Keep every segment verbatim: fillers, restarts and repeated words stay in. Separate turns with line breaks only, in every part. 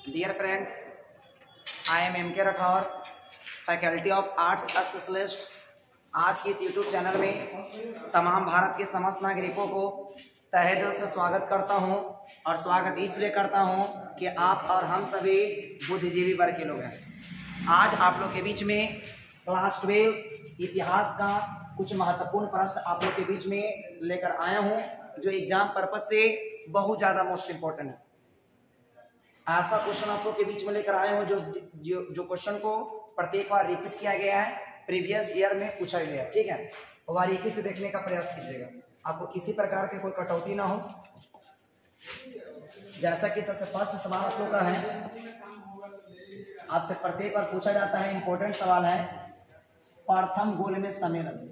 Dear friends, I am M K Rathore, faculty of arts specialist. आज के इस YouTube channel में तमाम भारत के समस्त नागरिकों को तहे दिल से स्वागत करता हूं और स्वागत इसलिए करता हूं कि आप और हम सभी बुद्धिजीवी वर्ग के लोग हैं। आज आप लोग के बीच में क्लास ट्वेल्व इतिहास का कुछ महत्वपूर्ण प्रश्न आप लोग के बीच में लेकर आया हूं, जो एग्जाम पर्पज से बहुत ज़्यादा मोस्ट इम्पोर्टेंट है। ऐसा क्वेश्चन आप लोग के बीच में लेकर आए हो जो जो जो क्वेश्चन को प्रत्येक बार रिपीट किया गया है, प्रीवियस ईयर में पूछा गया है। ठीक है, बारीकी से देखने का प्रयास कीजिएगा, आपको किसी प्रकार की कोई कटौती ना हो। जैसा कि सबसे फर्स्ट सवाल आप लोग का है, आपसे प्रत्येक बार पूछा जाता है, इंपॉर्टेंट सवाल है, प्रथम गोलमेज सम्मेलन।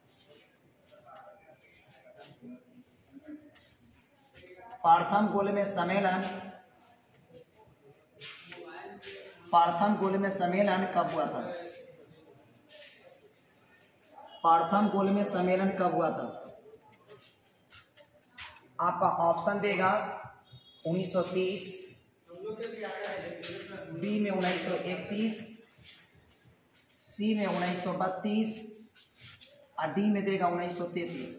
प्रथम गोलमेज सम्मेलन प्रथम गोलमेज सम्मेलन कब हुआ था? प्रथम गोलमेज सम्मेलन कब हुआ था? आपका ऑप्शन देगा उन्नीस सौ तीस, बी में उन्नीस सौ इकतीस, सी में उन्नीस सौ बत्तीस और डी में देगा उन्नीस सौ तैंतीस।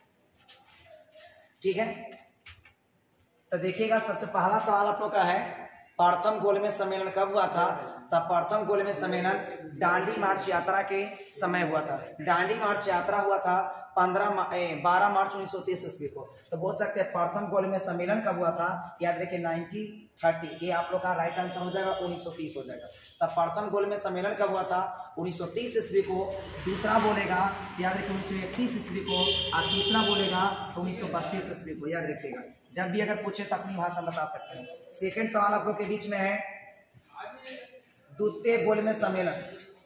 ठीक है, तो देखिएगा, सबसे पहला सवाल आप लोग का है, प्रथम गोलमेज सम्मेलन कब हुआ था? तब प्रथम गोलमेज सम्मेलन दांडी मार्च यात्रा के समय हुआ था। दांडी मार्च यात्रा हुआ था पंद्रह बारह मार्च उन्नीस सौ तीस ईस्वी को। तो बोल सकते हैं प्रथम गोलमेज सम्मेलन कब हुआ था? याद रखिए नाइनटीन थर्टी, ये आप लोग का राइट आंसर हो जाएगा, उन्नीस सौ तीस हो जाएगा। तब प्रथम गोलमेज सम्मेलन कब हुआ था? उन्नीस सौ तीस ईस्वी को। दूसरा बोलेगा, याद रखिए उन्नीस सौ इकतीस ईस्वी को, और तीसरा बोलेगा तो उन्नीस सौ बत्तीस ईस्वी को। याद रखिएगा, जब भी अगर पूछे तो अपनी भाषा बता सकते हैं। सेकेंड सवाल आप लोग के बीच में है, द्वितीय गोलमेज सम्मेलन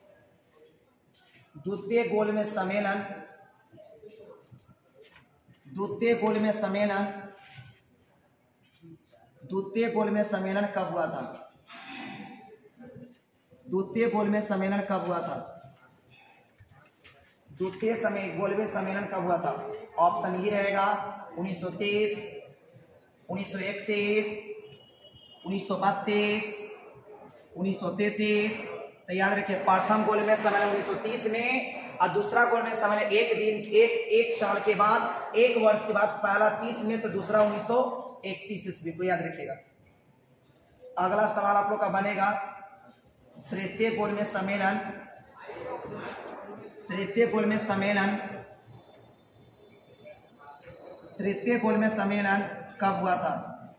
द्वितीय गोलमेज सम्मेलन द्वितीय गोलमेज सम्मेलन द्वितीय गोलमेज सम्मेलन कब हुआ था? द्वितीय गोलमेज सम्मेलन कब हुआ था? द्वितीय समय गोलमेज सम्मेलन कब हुआ था? ऑप्शन ये रहेगा उन्नीस सौ तीस, उन्नीस सौ इकतीस, उन्नीस सौ बत्तीस, उन्नीस सौ तैंतीस। तो याद रखिए, प्रथम गोलमेज सम्मेलन उन्नीस सौ तीस में और दूसरा गोलमेज सम्मेलन एक दिन एक एक साल के बाद, एक वर्ष के बाद, पहला तीस में तो दूसरा उन्नीस सौ इकतीस ईस्वी को। याद रखिएगा। अगला सवाल आप लोग का बनेगा, तृतीय गोलमेज सम्मेलन तृतीय गोलमेज सम्मेलन तृतीय गोलमेज सम्मेलन कब हुआ था?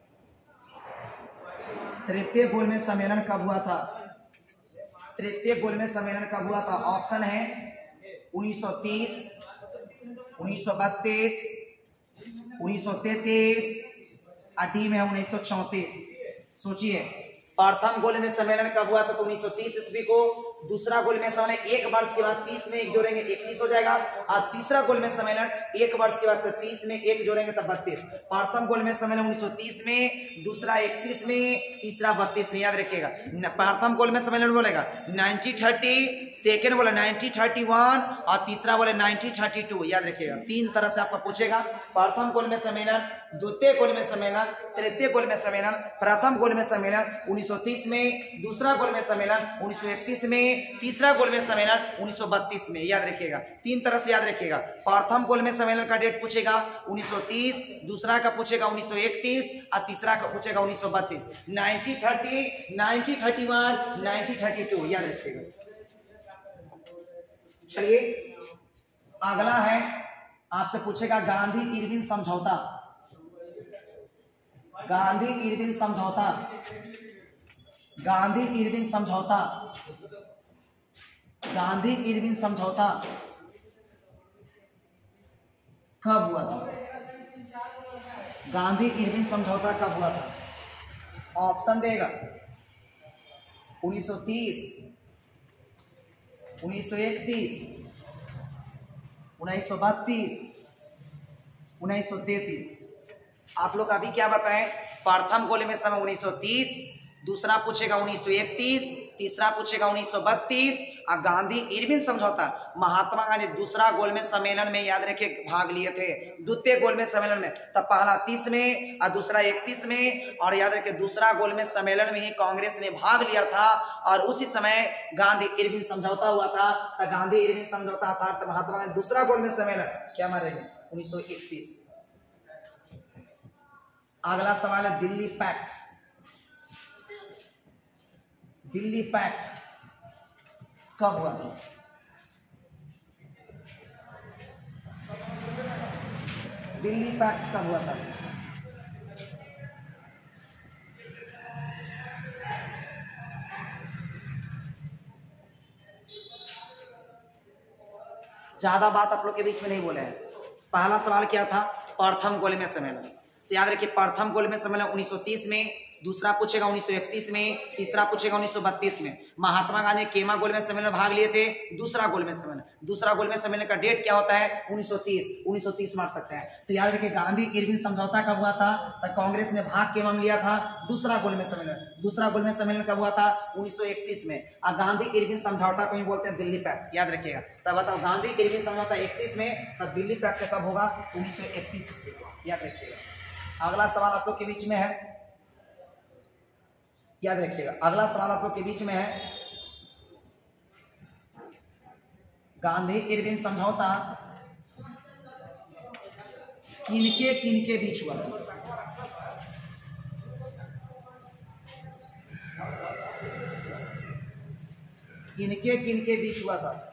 तृतीय गोलमेज सम्मेलन कब हुआ था? तृतीय गोलमेज सम्मेलन कब हुआ था? ऑप्शन है उन्नीस सौ तीस, उन्नीस सौ बत्तीस, उन्नीस सौ तैंतीस और डी में है उन्नीस सौ चौंतीस। सोचिए, प्रथम गोलमेज सम्मेलन कब हुआ था? तो उन्नीस सौ तीस ईस्वी को। दूसरा गोलमेज सम्मेलन एक वर्ष के बाद तीस में एक जोड़ेंगे इकतीस हो जाएगा, और तीसरा गोलमेज सम्मेलन एक वर्ष के बाद तो तीस में एक जोड़ेंगे तब बत्तीस। प्रथम गोलमेज सम्मेलन उन्नीस सौ तीस में, दूसरा इकतीस में, तीसरा बत्तीस में। याद रखिएगा, प्रथम गोलमेज सम्मेलन बोलेगा नाइनटीन थर्टी, सेकेंड बोला नाइनटीन थर्टी वन और तीसरा बोले नाइनटीन थर्टी टू। याद रखिएगा, तीन तरह से आपका पूछेगा। प्रथम गोलमेज सम्मेलन, द्वितीय गोलमेज सम्मेलन, तृतीय गोलमेज सम्मेलन। प्रथम गोलमेज सम्मेलन उन्नीस सौ तीस में, दूसरा गोलमेज सम्मेलन उन्नीस सौ इकतीस में, तीसरा गोलमेज सम्मेलन उन्नीस सौ बत्तीस में। याद रखिएगा, तीन तरह से याद रखिएगा। प्रथम गोलमेज सम्मेलन का डेट पूछेगा उन्नीस सौ तीस, दूसरा का पूछेगा उन्नीस सौ इकतीस और तीसरा का पूछेगा उन्नीस सौ बत्तीस। Nineteen thirty, nineteen thirty one, nineteen thirty two. याद रखिएगा। चलिए, अगला है, आपसे पूछेगा गांधी इरविन समझौता। गांधी इरविन समझौता गांधी इरविन समझौता गांधी इरविन समझौता कब हुआ था? गांधी इरविन समझौता कब हुआ था? ऑप्शन देगा उन्नीस सौ तीस, उन्नीस सौ इकतीस, उन्नीस सौ बत्तीस, उन्नीस सौ तैंतीस। आप लोग अभी क्या बताएं? प्रथम गोलमेज सम्मेलन उन्नीस सौ तीस, दूसरा पूछेगा उन्नीस सौ इकतीस, तीसरा पूछेगा उन्नीस सौ बत्तीस और गांधी इरविन समझौता। महात्मा गांधी दूसरा गोलमेज सम्मेलन में याद रखिए भाग लिए थे, द्वितीय गोलमेज सम्मेलन में। तब पहला तीस में और दूसरा इकतीस में, और याद रखिए दूसरा गोलमेज सम्मेलन में ही कांग्रेस ने भाग लिया था और उसी समय गांधी इरविन समझौता हुआ था। तो गांधी इरविन समझौता अर्थात महात्मा गांधी दूसरा गोलमेज सम्मेलन क्या मारेंगे उन्नीस सौ इकतीस। अगला सवाल है दिल्ली पैक्ट। दिल्ली पैक्ट कब हुआ था? दिल्ली पैक्ट कब हुआ था? ज्यादा बात आप लोग के बीच में नहीं बोले हैं। पहला सवाल क्या था? प्रथम गोलमेज सम्मेलन। तो याद रखिए प्रथम गोलमेज सम्मेलन उन्नीस सौ तीस में, दूसरा पूछेगा उन्नीस सौ इकतीस में, तीसरा पूछेगा उन्नीस सौ बत्तीस में। महात्मा गांधी केमा गोलमेज सम्मेलन में भाग लिए थे? दूसरा गोलमेज सम्मेलन। दूसरा गोलमेज सम्मेलन का डेट क्या होता है? उन्नीस सौ तीस। उन्नीस सौ तीस मार सकते हैं। तो याद रखिए गांधी इरविन समझौता कब हुआ था? तो कांग्रेस ने भाग केमा में लिया था? दूसरा गोलमेज सम्मेलन। दूसरा गोलमेज सम्मेलन कब हुआ था? उन्नीस सौ इकतीस में। और गांधी इरविन समझौता को ही बोलते हैं दिल्ली पैक्ट, याद रखिएगा। तब बताओ गांधी इरविन समझौता इकतीस में, तो दिल्ली पैक्ट कब होगा? उन्नीस सौ इकतीस ईस्वी को, याद रखिएगा। अगला सवाल आप लोग के बीच में है, याद रखिएगा। अगला सवाल आप लोग के बीच में है गांधी इरविन समझौता किनके किनके बीच हुआ था? किनके किनके बीच हुआ था?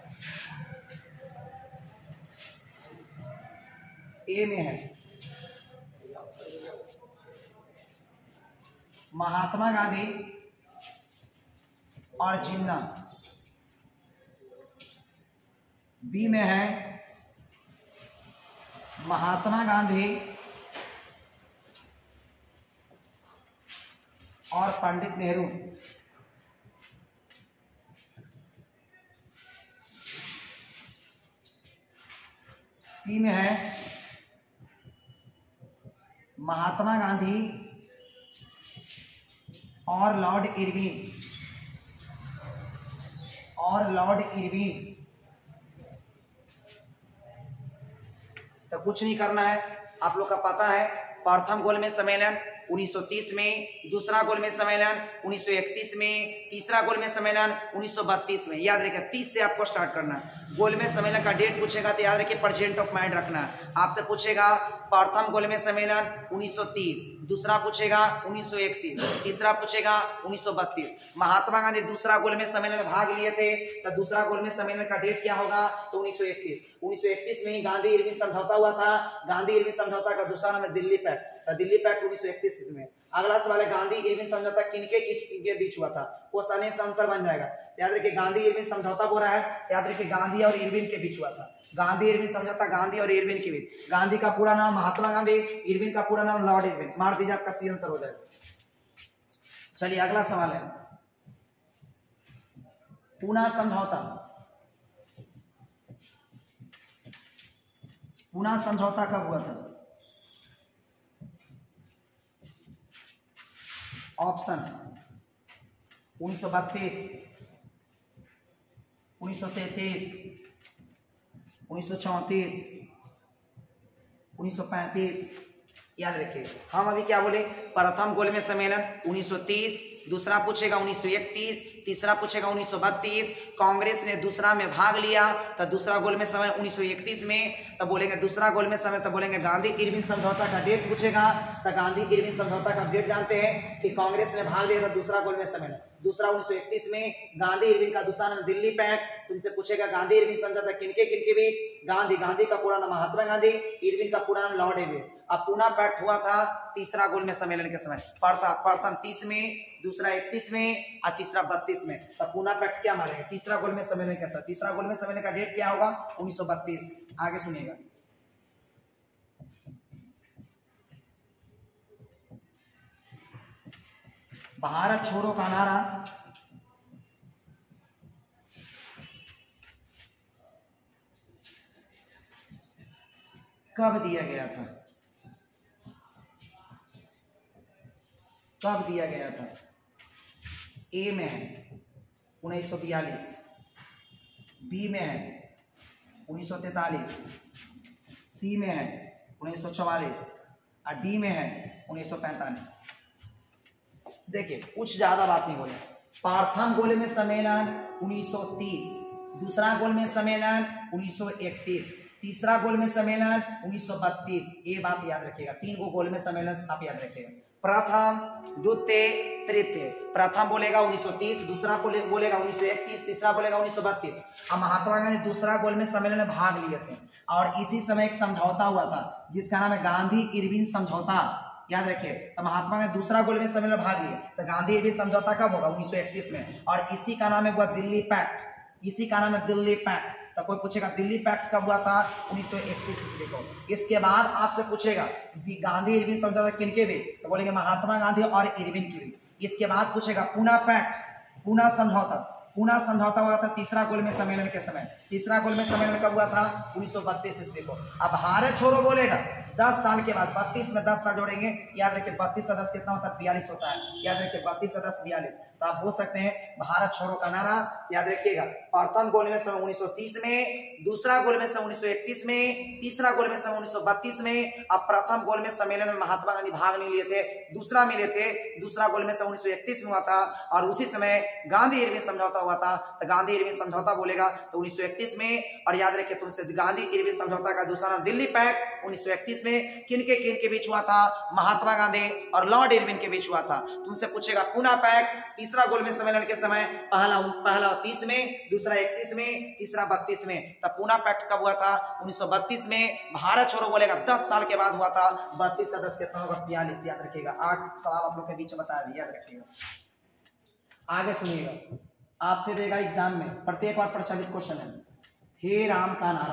ए में है महात्मा गांधी और जिन्ना, बी में है महात्मा गांधी और पंडित नेहरू, सी में है महात्मा गांधी और लॉर्ड इरविन और लॉर्ड इरविन। तो कुछ नहीं करना है, आप लोग का पता है प्रथम गोलमेज सम्मेलन उन्नीस सौ तीस में, दूसरा गोलमेज सम्मेलन उन्नीस सौ इकतीस में, तीसरा गोलमेज सम्मेलन उन्नीस सौ बत्तीस में। याद रखिए तीस से आपको स्टार्ट करना है। गोलमेज सम्मेलन का डेट पूछेगा तो याद रखिए प्रेजेंट ऑफ माइंड रखना। आपसे पूछेगा प्रथम गोलमेज सम्मेलन उन्नीस सौ तीस, दूसरा पूछेगा उन्नीस सौ इकतीस, तीसरा पूछेगा उन्नीस सौ बत्तीस। महात्मा गांधी दूसरा गोलमेज सम्मेलन में भाग लिए थे, तो दूसरा गोलमेज सम्मेलन का डेट क्या होगा? तो उन्नीस सौ इकतीस। उन्नीस सौ इकतीस में ही गांधी इरविन समझौता हुआ था। गांधी इरविन समझौता का दूसरा नाम है दिल्ली पैक्ट। दिल्ली पैक्ट उन्नीस सौ इकतीस में। अगला सवाल है गांधी इरविन समझौता किनके किनके बीच हुआ था? क्वेश्चन आंसर बन जाएगा। याद रखिए गांधी इरविन समझौता बोल रहा है, याद रखिए गांधी और इरविन के बीच हुआ था। गांधी इरविन समझौता गांधी और इरविन के बीच। गांधी का पूरा नाम महात्मा गांधी, इरविन का पूरा नाम लॉर्ड इरविन। मार दीजिए, आपका सी आंसर हो जाएगा। चलिए अगला सवाल है पूना समझौता। पूना समझौता कब हुआ था? ऑप्शन उन्नीस सौ बत्तीस, उन्नीस सौ तैतीस, उन्नीस सौ चौंतीस, उन्नीस सौ पैंतीस। याद रखिए हम अभी क्या बोले? प्रथम गोलमेज सम्मेलन उन्नीस सौ तीस, दूसरा पूछेगा उन्नीस सौ इकतीस, तीसरा पूछेगा उन्नीस सौ बत्तीस। कांग्रेस ने दूसरा में भाग लिया, तो दूसरा गोलमेज सम्मेलन उन्नीस सौ इकतीस में। तब बोलेंगे दूसरा गोलमेज सम्मेलन, तब बोलेंगे गांधी इरविन समझौता का डेट पूछेगा, तो गांधी इरविन समझौता का डेट जानते हैं कि कांग्रेस ने भाग लिया था दूसरा गोलमेज सम्मेलन। दूसरा उन्नीस सौ इकतीस में। गांधी इरविन का दूसरा नाम दिल्ली पैक्ट। तुमसे पूछेगा गांधी इरविन समझौता किनके किनके बीच? गांधी गांधी का पूरा नाम महात्मा गांधी, इरविन का पूरा नाम लॉर्ड इरविन। अब पूना पैक्ट हुआ था तीसरा गोलमेज सम्मेलन के समय। प्रथम तीस में, दूसरा इकतीस में और तीसरा बत्तीस में। तब पूना पैक्ट क्या मारेंगे? तीसरा गोलमेज सम्मेलन के साथ। तीसरा गोलमेज सम्मेलन का डेट क्या होगा? उन्नीस सौ बत्तीस। आगे सुनिएगा। भारत छोड़ो का नारा कब दिया गया था? कब दिया गया था? ए में है उन्नीस सौ बयालीस, बी में है उन्नीस सौ तैंतालीस, सी में है उन्नीस सौ चौवालीस और डी में है उन्नीस सौ पैंतालीस। देखिए कुछ ज्यादा बात नहीं बोले। प्रथम गोलमेज सम्मेलन उन्नीस सौ तीस, दूसरा गोलमेज सम्मेलन उन्नीस सौ इकतीस, तीसरा गोलमेज सम्मेलन उन्नीस सौ बत्तीस। ये बात याद रखिएगा, तीन गो गोलमेज सम्मेलन आप याद रखिएगा। प्रथम, द्वितीय, तृतीय। प्रथम बोलेगा उन्नीस सौ तीस, दूसरा बोलेगा उन्नीस सौ इकतीस, तीसरा बोलेगा उन्नीस सौ बत्तीस। अब महात्मा गांधी दूसरा गोलमेज सम्मेलन में भाग लिए थे और इसी समय एक समझौता हुआ था जिसका नाम है गांधी इरविन समझौता। याद रखिए, तो महात्मा गांधी दूसरा गोलमेज सम्मेलन में भाग लिए तो गांधी इरविन समझौता कब होगा? उन्नीस सौ इकतीस में। और इसी का नाम है हुआ दिल्ली पैक्ट, इसी का नाम है दिल्ली पैक्ट। तो कोई पूछेगा दिल्ली पैक्ट कब हुआ था? उन्नीस सौ इकतीस ईस्वी को। इसके बाद आपसे पूछेगा गांधी इरविन समझौता किनके भी? तो बोलेंगे महात्मा गांधी और इरविन की भी। इसके बाद पूछेगा पूना पैक्ट, पूना समझौता। पूना समझौता हुआ था तीसरा गोलमेज सम्मेलन के समय। तीसरा गोलमेज सम्मेलन कब हुआ था? उन्नीस सौ बत्तीस ईस्वी को। अब भारत छोड़ो बोलेगा दस साल के बाद, बत्तीस में दस साल जोड़ेंगे। याद रखिए बत्तीस से दस कितना होता है? बयालीस होता है। याद रखिए बत्तीस से दस बयालीस। तो आप बोल सकते हैं भारत छोड़ो का नारा याद रखिएगा। प्रथम गोलमेज सम्मेलन उन्नीस सौ तीस में, दूसरा गोलमेज सम्मेलन उन्नीस सौ इकतीस में, तीसरा गोलमेज सम्मेलन उन्नीस सौ बत्तीस में। अब प्रथम गोलमेज सम्मेलन में महात्मा गांधी भाग नहीं लिए थे, दूसरा मिले थे। दूसरा गोलमेज सम्मेलन उन्नीस सौ इकतीस में हुआ था और उसी समय गांधी इरविन समझौता हुआ था। तो गांधी इरविन समझौता बोलेगा तो उन्नीस सौ इकतीस में। और याद रखिए तुमसे गांधी इरविन समझौता का दूसरा नाम दिल्ली पैक्ट उन्नीस सौ इकतीस में किनके किन के बीच हुआ था? महात्मा गांधी और लॉर्ड इरविन के बीच हुआ था। तुमसे पूछेगा पूना पैक्ट तीसरा गोलमेज सम्मेलन के समय, पहला पहला तीस में, दूसरा इकतीस में, तीसरा बत्तीस में। तब पूना पैक्ट कब हुआ था? उन्नीस सौ बत्तीस में। भारत छोड़ो बोलेगा दस साल के बाद हुआ था। बत्तीस से दस कितना होगा? बयालीस। याद रखिएगा। आठ सवाल आप लोग के बीच में बताया, याद रखिएगा। आगे सुनिएगा, आपसे देगा एग्जाम में प्रत्येक बार प्रचलित क्वेश्चन है। हे राम का नारा,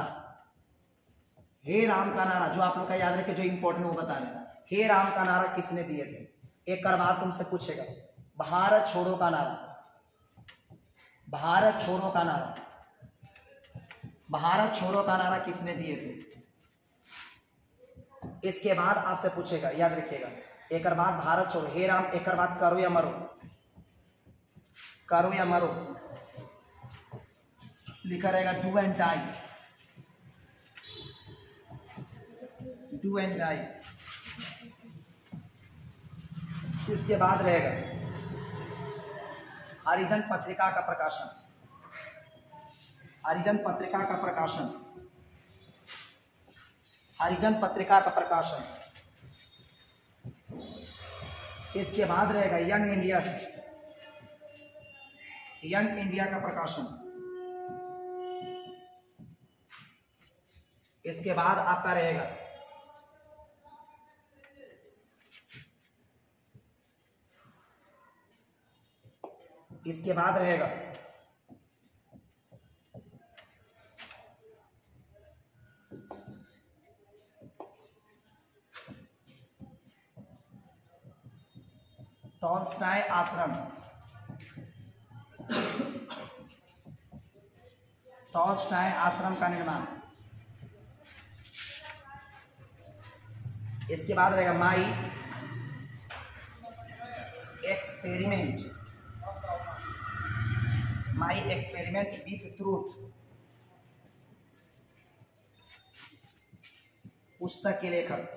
हे राम का नारा जो आप लोग का याद रखे, जो इंपॉर्टेंट वो बता रहे हैं। हे राम का नारा किसने दिए थे? एक कर बार तुमसे पूछेगा। भारत छोड़ो का नारा, भारत छोड़ो का नारा, भारत छोड़ो का नारा किसने दिए थे? इसके बाद आपसे पूछेगा, याद रखिएगा। एक बाद भारत छोड़ो, हे राम, एक बाद करो या मरो, करो या मरो लिखा रहेगा। Do and die, do and die. इसके बाद रहेगा हरिजन पत्रिका का प्रकाशन, हरिजन पत्रिका का प्रकाशन, हरिजन पत्रिका का प्रकाशन। इसके बाद रहेगा यंग इंडिया, यंग इंडिया का प्रकाशन। इसके बाद आपका रहेगा इसके बाद रहेगा टॉल्स्टॉय आश्रम, टॉल्स्टॉय आश्रम का निर्माण। इसके बाद रहेगा my experiment, my experiment with truth, पुस्तक के लेखक।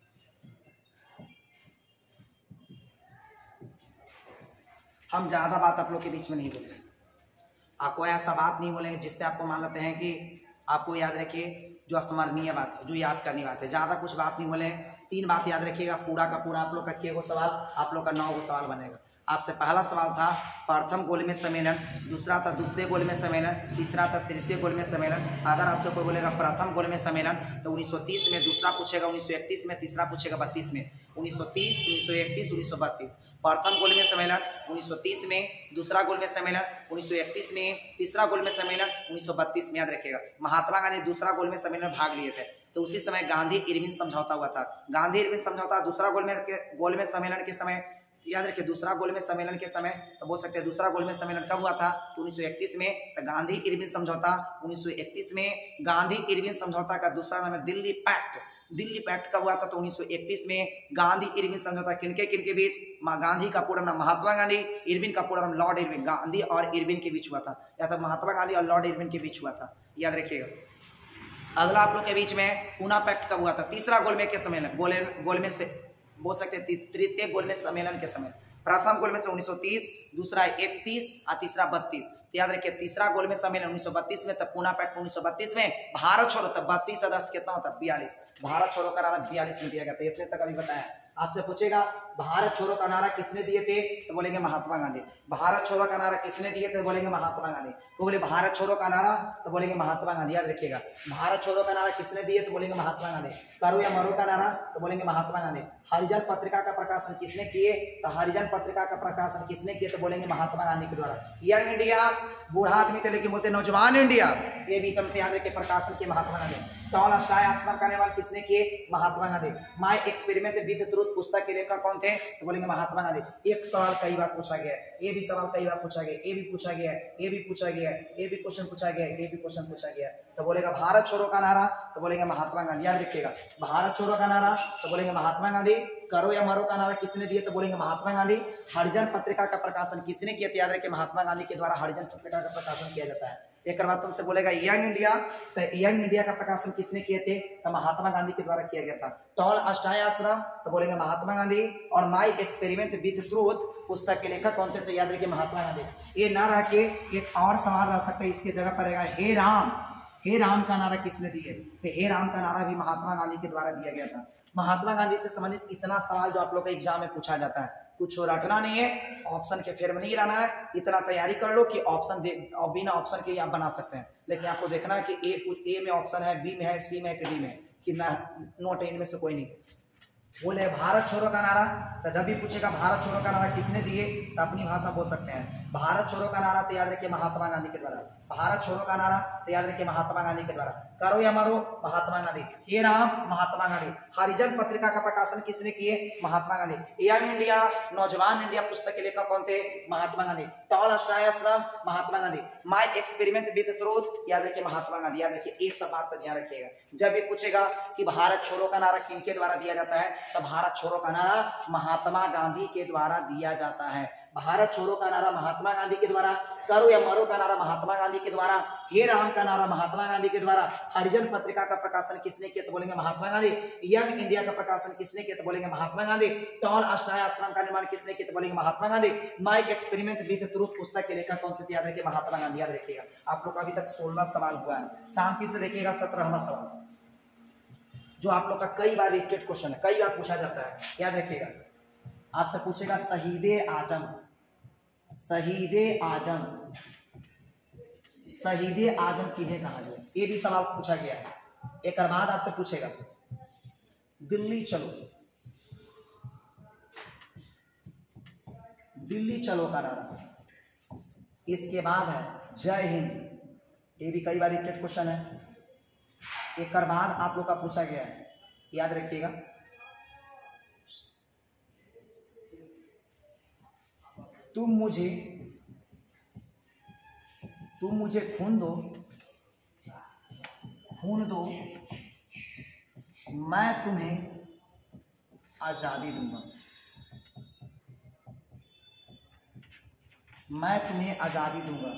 हम ज्यादा बात आप लोग के बीच में नहीं बोलेंगे, आपको ऐसा बात नहीं बोलेंगे जिससे आपको मान लेते हैं कि आपको याद रखिए जो स्मरणीय बात है, जो याद करनी बात है। ज्यादा कुछ बात नहीं बोले, तीन बात याद रखिएगा। पूरा का पूरा आप लोग का के गो सवाल, आप लोग का नौ गो सवाल बनेगा। आपसे पहला सवाल था प्रथम गोलमेज सम्मेलन, दूसरा था द्वितीय गोलमेज सम्मेलन, तीसरा था तृतीय गोलमेज सम्मेलन। अगर आपसे कोई बोलेगा प्रथम गोलमेज सम्मेलन तो उन्नीस सौ तीस में, दूसरा पूछेगा उन्नीस सौ इकतीस में, तीसरा पूछेगा बत्तीस में। उन्नीस सौ तीस, उन्नीस सौ इकतीस, उन्नीस सौ बत्तीस। प्रथम गोलमेज सम्मेलन उन्नीस सौ तीस में, दूसरा गोलमेज सम्मेलन उन्नीस सौ इकतीस में, तीसरा गोलमेज सम्मेलन उन्नीस सौ बत्तीस में। याद रखिएगा महात्मा गांधी दूसरा गोलमेज सम्मेलन में भाग लिए थे तो उसी समय गांधी इरविन समझौता हुआ था। गांधी इरविन समझौता दूसरा गोलमेज के गोलमेज सम्मेलन के समय, याद रखिए दूसरा गोलमेज सम्मेलन के समय तो बोल सकते हैं दूसरा गोलमेज सम्मेलन कब हुआ था? तो उन्नीस सौ इकतीस में। तो गांधी इरविन समझौता उन्नीस सौ इकतीस में। गांधी इरविन समझौता का दूसरा नाम है दिल्ली पैक्ट। दिल्ली पैक्ट कब हुआ था? तो उन्नीस सौ इकतीस में। गांधी इरविन समझौता किनके किनके बीच? गांधी का पूरा नाम महात्मा गांधी, इरविन का पूरा नाम लॉर्ड इरविन। गांधी और इरविन के बीच हुआ था, या तो महात्मा गांधी और लॉर्ड इरविन के बीच हुआ था, याद रखिएगा। अगला आप लोग के बीच में पूना पैक्ट कब हुआ था? तीसरा गोलमेज के सम्मेलन, गोले गोलमेज से बोल सकते हैं तृतीय गोलमेज सम्मेलन के समय। प्रथम गोलमेज से उन्नीस सौ तीस, दूसरा इकतीस और तीसरा बत्तीस। तो याद रखिए तीसरा गोलमेज सम्मेलन उन्नीस सौ बत्तीस में, तब पूना पैक्ट उन्नीस सौ बत्तीस में। भारत छोड़ो तब बत्तीस सदस्य कितना होता? बयालीस। भारत छोड़ो का नारा बयालीस में दिया गया था, इतने तक अभी बताया। आपसे पूछेगा भारत छोड़ो का नारा किसने दिए थे? तो बोलेंगे महात्मा गांधी। भारत छोड़ो का नारा किसने दिए थे? बोलेंगे महात्मा गांधी। तो बोले भारत छोड़ो का नारा, तो बोलेंगे महात्मा गांधी, याद रखिएगा। भारत छोड़ो का नारा किसने दिए? तो बोलेंगे महात्मा गांधी। करो या मरो का नारा, तो बोलेंगे महात्मा गांधी। हरिजन पत्रिका का प्रकाशन किसने किए? तो हरिजन पत्रिका का प्रकाशन किसने किए? तो बोलेंगे महात्मा गांधी के द्वारा। यंग इंडिया, बूढ़ा आदमी थे लेकिन बोलते नौजवान इंडिया, ये भी कम याद रखिए, प्रकाशन किए महात्मा गांधी। टॉलस्टॉय आश्रम का निर्माण किसने किए? Mahatma Gandhi. My experiment with truth पुस्तक के लेखक कौन थे? तो बोलेंगे महात्मा गांधी। एक सवाल कई बार पूछा गया है, ये भी सवाल कई बार पूछा गया, ये भी पूछा गया है, ये भी पूछा गया है, ये भी क्वेश्चन पूछा गया है, ये भी क्वेश्चन पूछा गया है। तो बोलेगा भारत छोड़ो का नारा, तो बोलेंगे महात्मा गांधी, याद रखिएगा। भारत छोड़ो का नारा, तो बोलेंगे महात्मा गांधी। करो या मरो का नारा किसने दिया? तो बोलेंगे महात्मा गांधी। हरिजन पत्रिका का प्रकाशन किसने किया? याद रखिए महात्मा गांधी के द्वारा हरिजन पत्रिका का प्रकाशन किया जाता है। एक बार तुमसे बोलेगा यंग इंडिया, तो यंग इंडिया का प्रकाशन किसने किए थे? तो महात्मा गांधी के द्वारा किया गया था। टॉलस्टॉय आश्रम, तो बोलेंगे महात्मा गांधी। और माय एक्सपेरिमेंट विद ट्रूथ पुस्तक के लेखक कौन थे? तो याद रखिए महात्मा गांधी। ये ना रह के एक और सवाल रह सकता है, इसकी जगह पर रहेगा हे राम। हे राम का नारा किसने दिए? तो हे राम का नारा भी महात्मा गांधी के द्वारा दिया गया था। महात्मा गांधी से संबंधित इतना सवाल जो आप लोग का एग्जाम में पूछा जाता है, कुछ रटना नहीं है, ऑप्शन के फेर में नहीं रहना है। इतना तैयारी कर लो कि ऑप्शन दे, और बिना ऑप्शन के आप बना सकते हैं। लेकिन आपको देखना है कि ए ए में ऑप्शन है, बी में है, सी में है कि डी में, कि ना नोट इनमें से कोई नहीं। बोले भारत छोड़ो का नारा, तो जब भी पूछेगा भारत छोड़ो का नारा किसने दिए, तो अपनी भाषा बोल सकते हैं। भारत छोड़ो का नारा तो याद रखिए महात्मा गांधी के द्वारा। भारत छोड़ो का नारा तो याद रखिए महात्मा गांधी के द्वारा। करो या मरो, महात्मा गांधी। हे राम, महात्मा गांधी। हरिजन पत्रिका का प्रकाशन किसने किए? महात्मा गांधी। यंग इंडिया, नौजवान इंडिया पुस्तक के लेखक कौन थे? Mahatma Gandhi. Tolstoy Ashram, Mahatma Gandhi. My experiment with truth, याद रखिए महात्मा गांधी। याद रखिए, इस सब बात पर ध्यान रखिएगा। जब भी पूछेगा कि भारत छोड़ो का नारा किनके द्वारा दिया जाता है, तो भारत छोड़ो का नारा महात्मा गांधी के द्वारा दिया जाता है। भारत छोड़ो का नारा महात्मा गांधी के द्वारा। करो या मरो का नारा महात्मा गांधी के द्वारा। हे राम का नारा महात्मा गांधी के द्वारा। हरिजन पत्रिका का प्रकाशन किसने किया? तो बोलेंगे महात्मा गांधी। यंग इंडिया का प्रकाशन किसने किया? तो बोलेंगे महात्मा गांधी। टॉलस्टॉय आश्रम का निर्माण किसने किया? तो बोलेंगे Mahatma Gandhi. My experiment with truth पुस्तक के लेखक कौन थे? याद रखिए महात्मा गांधी। याद रखिएगा। आप लोग का अभी तक सोलह सवाल हुआ है, शांति से देखिएगा। सत्रहवां सवाल जो आप लोग का कई बार रिपीटेड क्वेश्चन है, कई बार पूछा जाता है, याद रखिएगा। आपसे पूछेगा शहीदे आजम, शहीदे आजम, शहीदे आजम किन्हें कहा गया? ये भी सवाल पूछा गया है। एक बाद आपसे पूछेगा दिल्ली चलो, दिल्ली चलो का नारा। इसके बाद है जय हिंद, ये भी कई बार रिपीटेड क्वेश्चन है। एक बाद आप लोग का पूछा गया है, याद रखिएगा। तुम मुझे तुम मुझे खून दो, खून दो, मैं तुम्हें आजादी दूंगा, मैं तुम्हें आजादी दूंगा।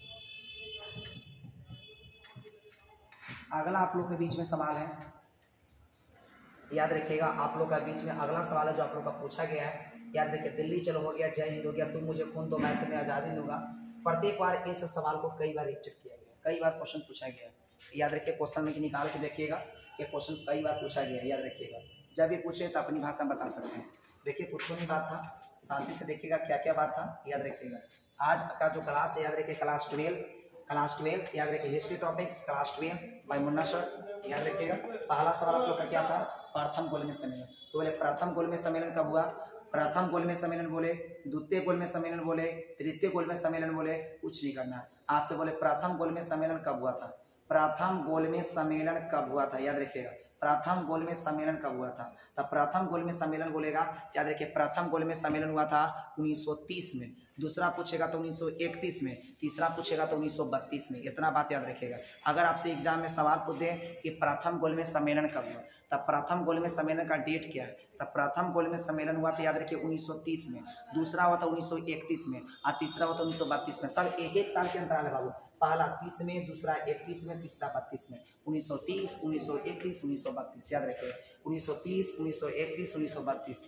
अगला आप लोग के बीच में सवाल है, याद रखिएगा। आप लोग का बीच में अगला सवाल है जो आप लोग का पूछा गया है, याद रखिए। दिल्ली चलो हो गया, जय हिंद हो गया, तुम मुझे खून दो मैं तुम्हें आज़ादी दूंगा। प्रत्येक बार इस सवाल को कई बार रिपीट किया गया, कई बार क्वेश्चन पूछा गया। याद रखिए, क्वेश्चन में निकाल के देखिएगा, ये क्वेश्चन कई बार पूछा गया, याद रखिएगा। जब भी पूछे तो अपनी भाषा में बता सकते हैं। देखिए कुछ नहीं बात था, शांति से देखिएगा क्या क्या बात था, याद रखिएगा। आज का जो क्लास है, याद रखिए क्लास ट्वेल्व, क्लास ट्वेल्व याद रखिए history topics, class twelve by Munna sir, याद रखिएगा। पहला सवाल आप लोग का क्या था? प्रथम गोलमेज सम्मेलन। तो बोले प्रथम गोलमेज सम्मेलन कब हुआ? प्रथम गोलमेज सम्मेलन बोले, द्वितीय गोलमेज सम्मेलन बोले, तृतीय गोलमेज सम्मेलन बोले, कुछ नहीं करना है। आपसे बोले प्रथम गोलमेज सम्मेलन कब हुआ था? प्रथम गोलमेज सम्मेलन कब हुआ था, याद रखिएगा। प्रथम गोलमेज सम्मेलन कब हुआ था? तब प्रथम गोलमेज सम्मेलन बोलेगा, याद रखिए प्रथम गोलमेज सम्मेलन हुआ था उन्नीस सौ तीस में। दूसरा पूछेगा तो उन्नीस सौ इकतीस में, तीसरा पूछेगा तो उन्नीस सौ बत्तीस में। इतना बात याद रखेगा। अगर आपसे एग्जाम में सवाल पूछ दे कि प्रथम गोलमेज सम्मेलन कब हुआ, तब प्रथम गोलमेज सम्मेलन का डेट क्या है, तब प्रथम गोलमेज सम्मेलन हुआ था याद रखिए उन्नीस सौ तीस में, दूसरा हुआ था उन्नीस सौ इकतीस में और तीसरा हुआ था उन्नीस सौ बत्तीस में। सब एक एक साल के अंतराल है बाबू, पहला तीस में, दूसरा इकतीस में, तीसरा बत्तीस में। उन्नीस सौ तीस, उन्नीस सौ इकतीस, उन्नीस सौ बत्तीस याद रखिएगा। उन्नीस सौ तीस, उन्नीस सौ इकतीस, उन्नीस सौ बत्तीस।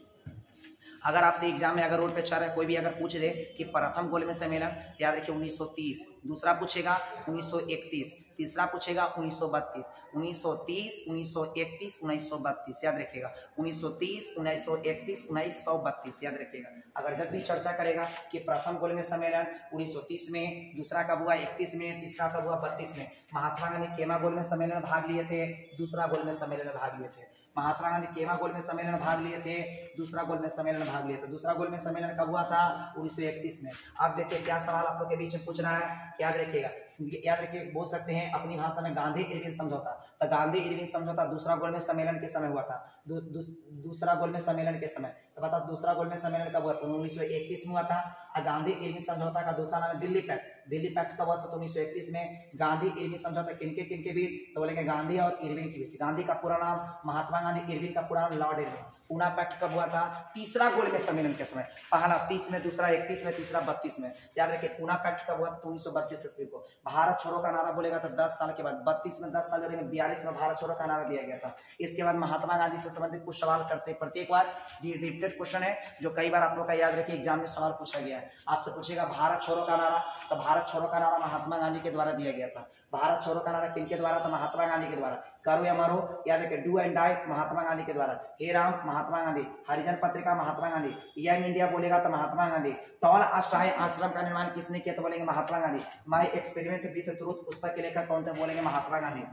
अगर आपसे एग्जाम में अगर रोड पे चल रहा है कोई भी अगर पूछ दे कि प्रथम गोलमेज सम्मेलन, याद रखिए उन्नीस सौ तीस, दूसरा पूछेगा उन्नीस सौ इकतीस, तीसरा पूछेगा उन्नीस सौ बत्तीस, उन्नीस सौ तीस, उन्नीस सौ इकतीस, उन्नीस सौ बत्तीस याद रखिएगा। उन्नीस सौ तीस, उन्नीस सौ इकतीस, उन्नीस सौ बत्तीस याद रखिएगा। अगर जब भी चर्चा करेगा कि प्रथम गोलमेज सम्मेलन उन्नीस सौ तीस में, दूसरा कब हुआ इकतीस में, तीसरा कब हुआ बत्तीस में। महात्मा गांधी केमा गोलमेज सम्मेलन में भाग लिए थे, दूसरा गोलमेज सम्मेलन में भाग लिए थे। महात्मा गांधी केमा गोलमेज सम्मेलन में भाग लिए थे, दूसरा गोलमेज सम्मेलन में भाग लिए थे। दूसरा गोलमेज सम्मेलन कब हुआ था, उन्नीस सौ इकतीस में। अब देखिए क्या सवाल आप लोग के बीच में पूछ रहा है, याद रखिएगा। याद रखिए बोल सकते हैं अपनी भाषा में गांधी इरविन समझौता। तो गांधी इरविन समझौता दूसरा गोलमेज सम्मेलन के समय हुआ था, दू, दू, दूसरा गोलमेज सम्मेलन के समय। तो बताओ दूसरा गोलमेज सम्मेलन कब हुआ था, उन्नीस सौ इकतीस में हुआ था। और गांधी इरविन समझौता का दूसरा नाम है दिल्ली पैक्ट। दिल्ली पैक्ट कब हुआ था, तो उन्नीस सौ इकतीस में। गांधी इरविन समझौता किनके किनके बीच, तो बोलेंगे गांधी और इरविन के बीच। गांधी का पूरा नाम महात्मा गांधी, इरविन का पूरा नाम लॉर्ड इरविन। पूना पैक्ट कब हुआ था, तीसरा गोलमेज सम्मेलन के समय। पहला तीस में, दूसरा इकतीस में, तीसरा बत्तीस में। याद रखिए पूना पैक्ट कब हुआ था, उन्नीस सौ बत्तीस ईस्वी को। भारत छोड़ो का नारा बोलेगा तो दस साल के बाद, बत्तीस में दस साल में, बयालीस में भारत छोड़ो का नारा दिया गया था। इसके बाद महात्मा गांधी से संबंधित कुछ सवाल करते प्रत्येक बार रिपीटेड क्वेश्चन है जो कई बार आप लोग का याद रखिए एग्जाम में सवाल पूछा गया है। आपसे पूछेगा भारत छोड़ो का नारा, तो भारत छोड़ो का नारा महात्मा गांधी के द्वारा दिया गया था। भारत छोड़ो का नारा किनके द्वारा था, महात्मा गांधी के द्वारा। करो या मरो, याद रखिए do and die Mahatma Gandhi के द्वारा। हे राम महात्मा गांधी, हरिजन पत्रिका महात्मा गांधी, यंग इंडिया बोलेगा तो महात्मा गांधी। टॉल अष्टाई आश्रम का निर्माण किसने किया, तो बोलेंगे Mahatma Gandhi. My experiment with truth पुस्तक के लेखक कौन थे, बोलेंगे महात्मा गांधी।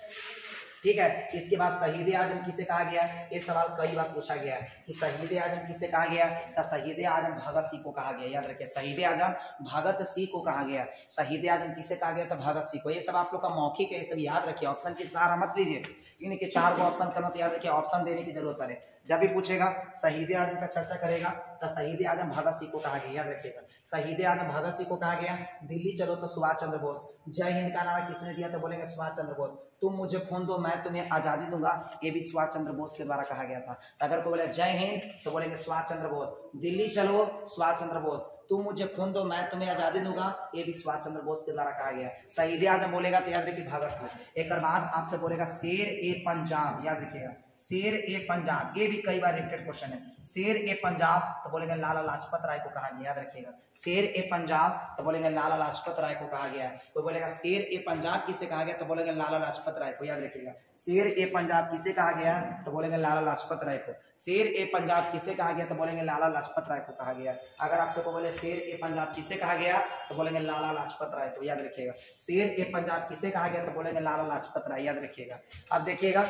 ठीक है। इसके बाद शहीद आजम किसे कहा गया, ये सवाल कई बार पूछा गया है कि शहीद आजम किसे कहा गया, तो शहीद आजम भगत सिंह को कहा गया। याद रखिए शहीद आजम भगत सिंह को कहा गया। शहीद आजम किसे कहा गया, तो भगत सिंह को। ये सब आप लोग का मौखिक है, ये सब याद रखिए। ऑप्शन की सहारा मत लीजिए, इनके चार को ऑप्शन करना तो याद रखिए ऑप्शन देने की जरूरत पड़े। जब भी पूछेगा शहीद आजम का चर्चा करेगा तो शहीद आजम भगत सिंह को कहा गया। याद रखिएगा शहीद आजम भगत सिंह को कहा गया। दिल्ली चलो तो सुभाष चंद्र बोस। जय हिंद का नारा किसने दिया, तो बोलेंगे सुभाष चंद्र बोस। तुम मुझे खून दो मैं तुम्हें आजादी दूंगा, ये भी सुभाष चंद्र बोस के द्वारा कहा गया था। अगर कोई बोले जय हिंद तो बोलेंगे सुभाष चंद्र बोस। दिल्ली चलो सुभाष चंद्र बोस। तुम मुझे खून दो मैं तुम्हें आजादी दूंगा, ये भी सुभाष चंद्र बोस के द्वारा कहा गया। शहीद आजम बोलेगा तो याद रखिए भगत सिंह। एक बाद आपसे बोलेगा शेर ए पंजाब। याद रखिएगा शेर ए पंजाब, ये भी कई बार रिपीटेड क्वेश्चन है। शेर ए पंजाब तो बोलेंगे लाला लाजपत राय को कहा गया। याद रखिएगा शेर ए पंजाब तो बोलेंगे लाला लाजपत राय को कहा गया है। कोई बोलेगा शेर ए पंजाब किसे कहा गया, तो बोलेंगे लाला लाजपत राय को। याद रखिएगा शेर ए पंजाब किसे कहा गया, तो बोलेंगे लाला लाजपत राय को। शेर ए पंजाब किसे कहा गया, तो बोलेंगे लाला लाजपत राय को कहा गया। अगर आपसे को बोले शेर ए पंजाब किसे कहा गया, तो बोलेंगे लाला लाजपत राय को। याद रखिएगा शेर ए पंजाब किसे कहा गया, तो बोलेंगे लाला लाजपत राय। याद रखिएगा। अब देखिएगा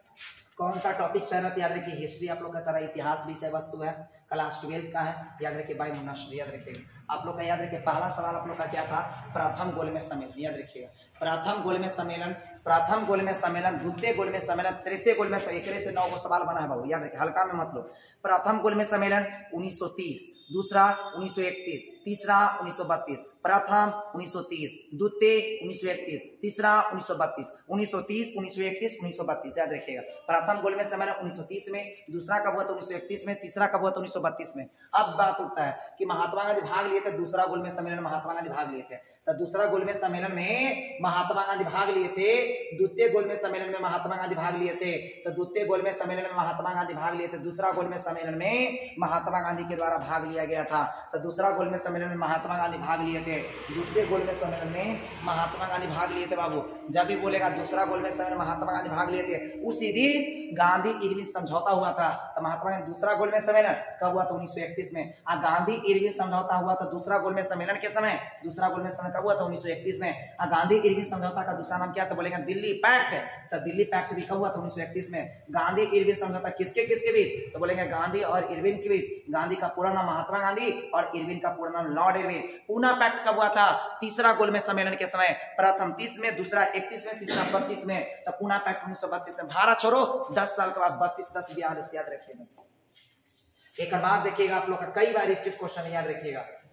कौन सा टॉपिक चल रहा है, याद रखिए हिस्ट्री आप लोग का चल रहा है, इतिहास विषय वस्तु है, क्लास ट्वेल्थ का है। याद रखिए बाई मुन्ना। याद रखिएगा आप लोग का, याद रखिए पहला सवाल आप लोग का क्या था, प्रथम गोलमेज सम्मेलन। याद रखिएगा प्रथम गोलमेज सम्मेलन, प्रथम गोलमेज सम्मेलन, द्वितीय गोलमेज सम्मेलन, तृतीय गोलमेज, एक से नौ को सवाल बना है बाबू। याद रखिए हल्का में मत लो। प्रथम गोलमेज सम्मेलन उन्नीस सौ तीस, दूसरा उन्नीस सौ इकतीस, तीसरा उन्नीस सौ बत्तीस, प्रथम उन्नीस सौ तीस, द्वितीय उन्नीस सौ इकतीस, तीसरा उन्नीस सौ बत्तीस, उन्नीस सौ तीस, उन्नीस सौ इकतीस, उन्नीस सौ बत्तीस। याद रखिएगा प्रथम गोलमेज सम्मेलन उन्नीस सौ तीस में, दूसरा कब हुआ था उन्नीस सौ इकतीस में, तीसरा कब हुआ था उन्नीस सौ बत्तीस में। अब बात उठता है कि महात्मा गांधी भाग लिए थे, दूसरा गोलमेज सम्मेलन में महात्मा गांधी भाग लिए थे, तो दूसरा गोलमेज सम्मेलन में महात्मा गांधी भाग लिए थे, द्वितीय गोलमेज सम्मेलन में महात्मा गांधी भाग लिए थे, तो द्वितीय गोलमेज सम्मेलन में महात्मा गांधी भाग लिए थे, दूसरा गोलमेज सम्मेलन में महात्मा गांधी के द्वारा भाग लिया गया था। तो दूसरा गोलमेज सम्मेलन में महात्मा गांधी भाग लिए थे, द्वितीय गोलमेज सम्मेलन में महात्मा गांधी भाग लिए थे बाबू। जब भी बोलेगा दूसरा गोलमेज सम्मेलन में महात्मा गांधी भाग लिए थे, उसी दिन गांधी इरविन समझौता हुआ था। तो महात्मा गांधी दूसरा गोलमेज सम्मेलन कब हुआ था उन्नीस सौ इकतीस में, और गांधी इरविन समझौता हुआ था दूसरा गोलमेज सम्मेलन के समय, दूसरा गोलमेज सम्मेलन कब हुआ था उन्नीस सौ इकतीस में। और गांधी इरविन समझौता का दूसरा नाम क्या था, बोलेंगे दिल्ली पैक्ट। तो दिल्ली पैक्ट भी कब हुआ था उन्नीस सौ इकतीस में। गांधी इरविन समझौता किसके किसके बीच, तो बोलेंगे गांधी और इरविन के बीच। गांधी का पूरा नाम महात्मा गांधी और इरविन का पूरा नाम लॉर्ड इरविन। पूना पैक्ट कब हुआ था, तीसरा गोलमेज सम्मेलन के समय, प्रथम तीस में, दूसरा इकतीस में, तीसरा बत्तीस में। तो पूना पैक्ट उन्नीस सौ बत्तीस में। भारत छोड़ो दस साल के बाद बत्तीस दस बयालीस। याद रखिएगा। एक बार देखिएगा आप लोग का कई बार रिपीटेड क्वेश्चन याद रखिएगा।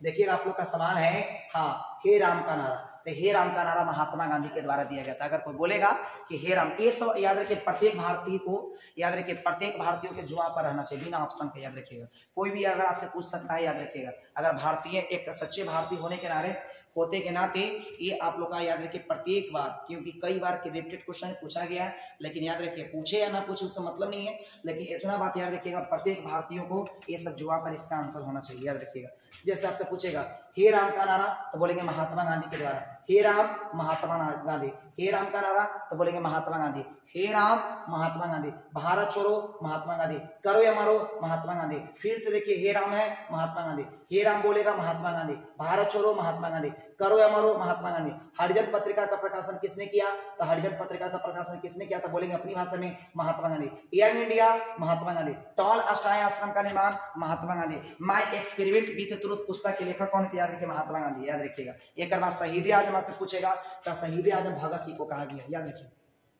देखिएगा आप लोग का सवाल है, हाँ, हे राम का नारा, तो हे राम का नारा महात्मा गांधी के द्वारा दिया गया था। अगर कोई बोलेगा कि हे राम, ये सब याद रखिए, प्रत्येक भारतीय को याद रखिए, प्रत्येक भारतीयों के जुआ पर रहना चाहिए बिना ऑप्शन के, याद रखिएगा। कोई भी अगर आपसे पूछ सकता है, याद रखिएगा, अगर भारतीय एक सच्चे भारतीय होने के नारे होते के नाते ये आप लोग का याद रखिए प्रत्येक बार, क्योंकि कई बार रिपीटेड क्वेश्चन पूछा गया है, लेकिन याद रखिए पूछे या ना पूछे उससे मतलब नहीं है, लेकिन इतना बात याद रखिएगा, प्रत्येक भारतीयों को ये सब जुआ पर इसका आंसर होना चाहिए, याद रखिएगा। जैसे आपसे पूछेगा हे राम का नारा, तो बोलेंगे महात्मा गांधी के द्वारा, हे राम महात्मा गांधी, हे राम का नारा, तो बोलेंगे महात्मा गांधी, हे राम महात्मा गांधी, भारत छोड़ो महात्मा गांधी, करो या मरो महात्मा गांधी। फिर से देखिए, हे राम है महात्मा गांधी, हे राम बोलेगा महात्मा गांधी, भारत छोड़ो महात्मा गांधी, करो या मरो महात्मा गांधी। हरिजन पत्रिका का प्रकाशन किसने किया, तो हरिजन पत्रिका का प्रकाशन किसने किया, तो बोलेंगे अपनी भाषा में Mahatma Gandhi. Young India Mahatma Gandhi, Tolstoy Ashram का निर्माण Mahatma Gandhi, my experiment with truth पुस्तक के लेखक कौन थे, याद रखिए महात्मा गांधी, याद रखिएगा। एक बार शहीद आजम से पूछेगा तो शहीद आजम भगत सिंह को कहा गया, याद रखिए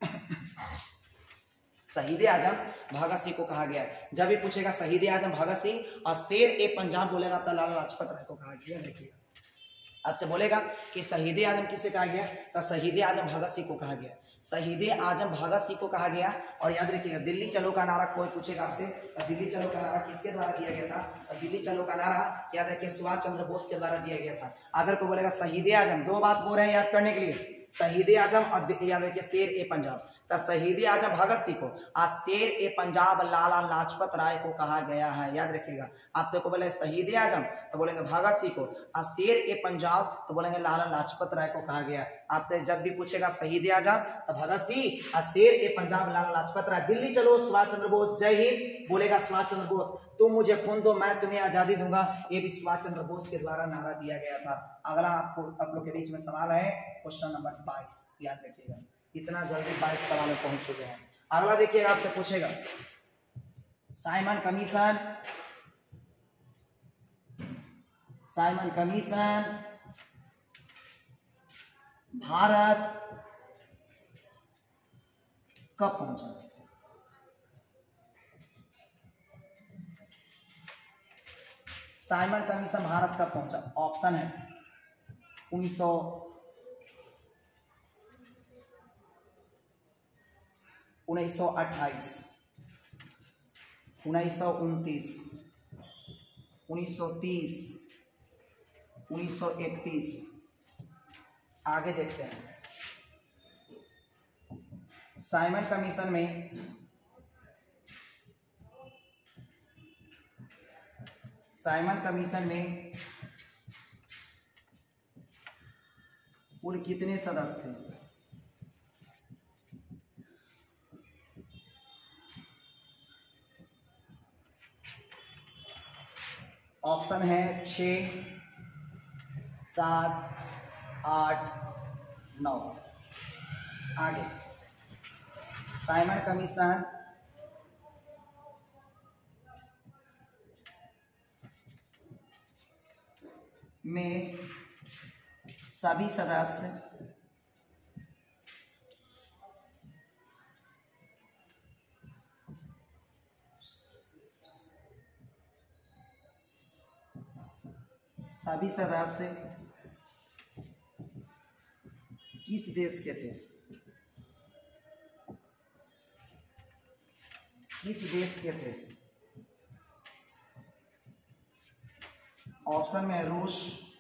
शहीद आजम भगत सिंह को कहा गया है। जब भी पूछेगा शहीद आजम भगत सिंह और शेर ए पंजाब बोलेगा तो लाला लाजपत राय को कहा गया, देखिएगा। आपसे बोलेगा कि शहीद आजम किसे कहा गया, तो शहीद आजम भगत सिंह को कहा गया, शहीद आजम भगत सिंह को कहा गया। और याद रखिएगा दिल्ली चलो का नारा कोई पूछेगा आपसे, तो दिल्ली चलो का नारा किसके द्वारा दिया गया था, तो दिल्ली चलो का नारा याद रखिए सुभाष चंद्र बोस के द्वारा दिया गया था। अगर कोई बोलेगा शहीद आजम, दो बात बोल रहे हैं याद करने के लिए, शहीद आजम और याद रखिए शेर ए पंजाब, तो शहीद आजम भगत सिंह को और शेर ए पंजाब लाला लाजपत राय को कहा गया है, याद रखिएगा। आपसे को बोले शहीद आजम तो बोलेंगे भगत सिंह को, और शेर ए पंजाब तो बोलेंगे लाला लाजपत राय को कहा गया। आपसे जब भी पूछेगा शहीद आजम तो भगत सिंह और शेर ए पंजाब लाला लाजपत राय। दिल्ली चलो सुभाष चंद्र बोस, जय हिंद बोलेगा सुभाष चंद्र बोस, तुम मुझे खून दो मैं तुम्हें आजादी दूंगा, ये भी सुभाष चंद्र बोस के द्वारा नारा दिया गया था। अगला आपको आप लोग के बीच में सवाल है, क्वेश्चन नंबर बाईस, याद रखिएगा। इतना जल्दी बाईस सवाल में पहुंच चुके हैं। अगला देखिएगा, आपसे पूछेगा Simon Commission, Simon Commission Bharat कब पहुंचा, साइमन कमीशन भारत कब पहुंचा। ऑप्शन है उन्नीस सौ उन्नीस सौ अट्ठाईस, उन्नीस सौ उनतीस, उन्नीस सौ तीस, उन्नीस सौ इकतीस। आगे देखते हैं। साइमन कमीशन में साइमन कमीशन में कुल कितने सदस्य थे, ऑप्शन है छः, सात, आठ, नौ। आगे साइमन कमीशन में सभी सदस्य सभी सदस्य किस देश के थे, किस देश के थे। ऑप्शन में रूस,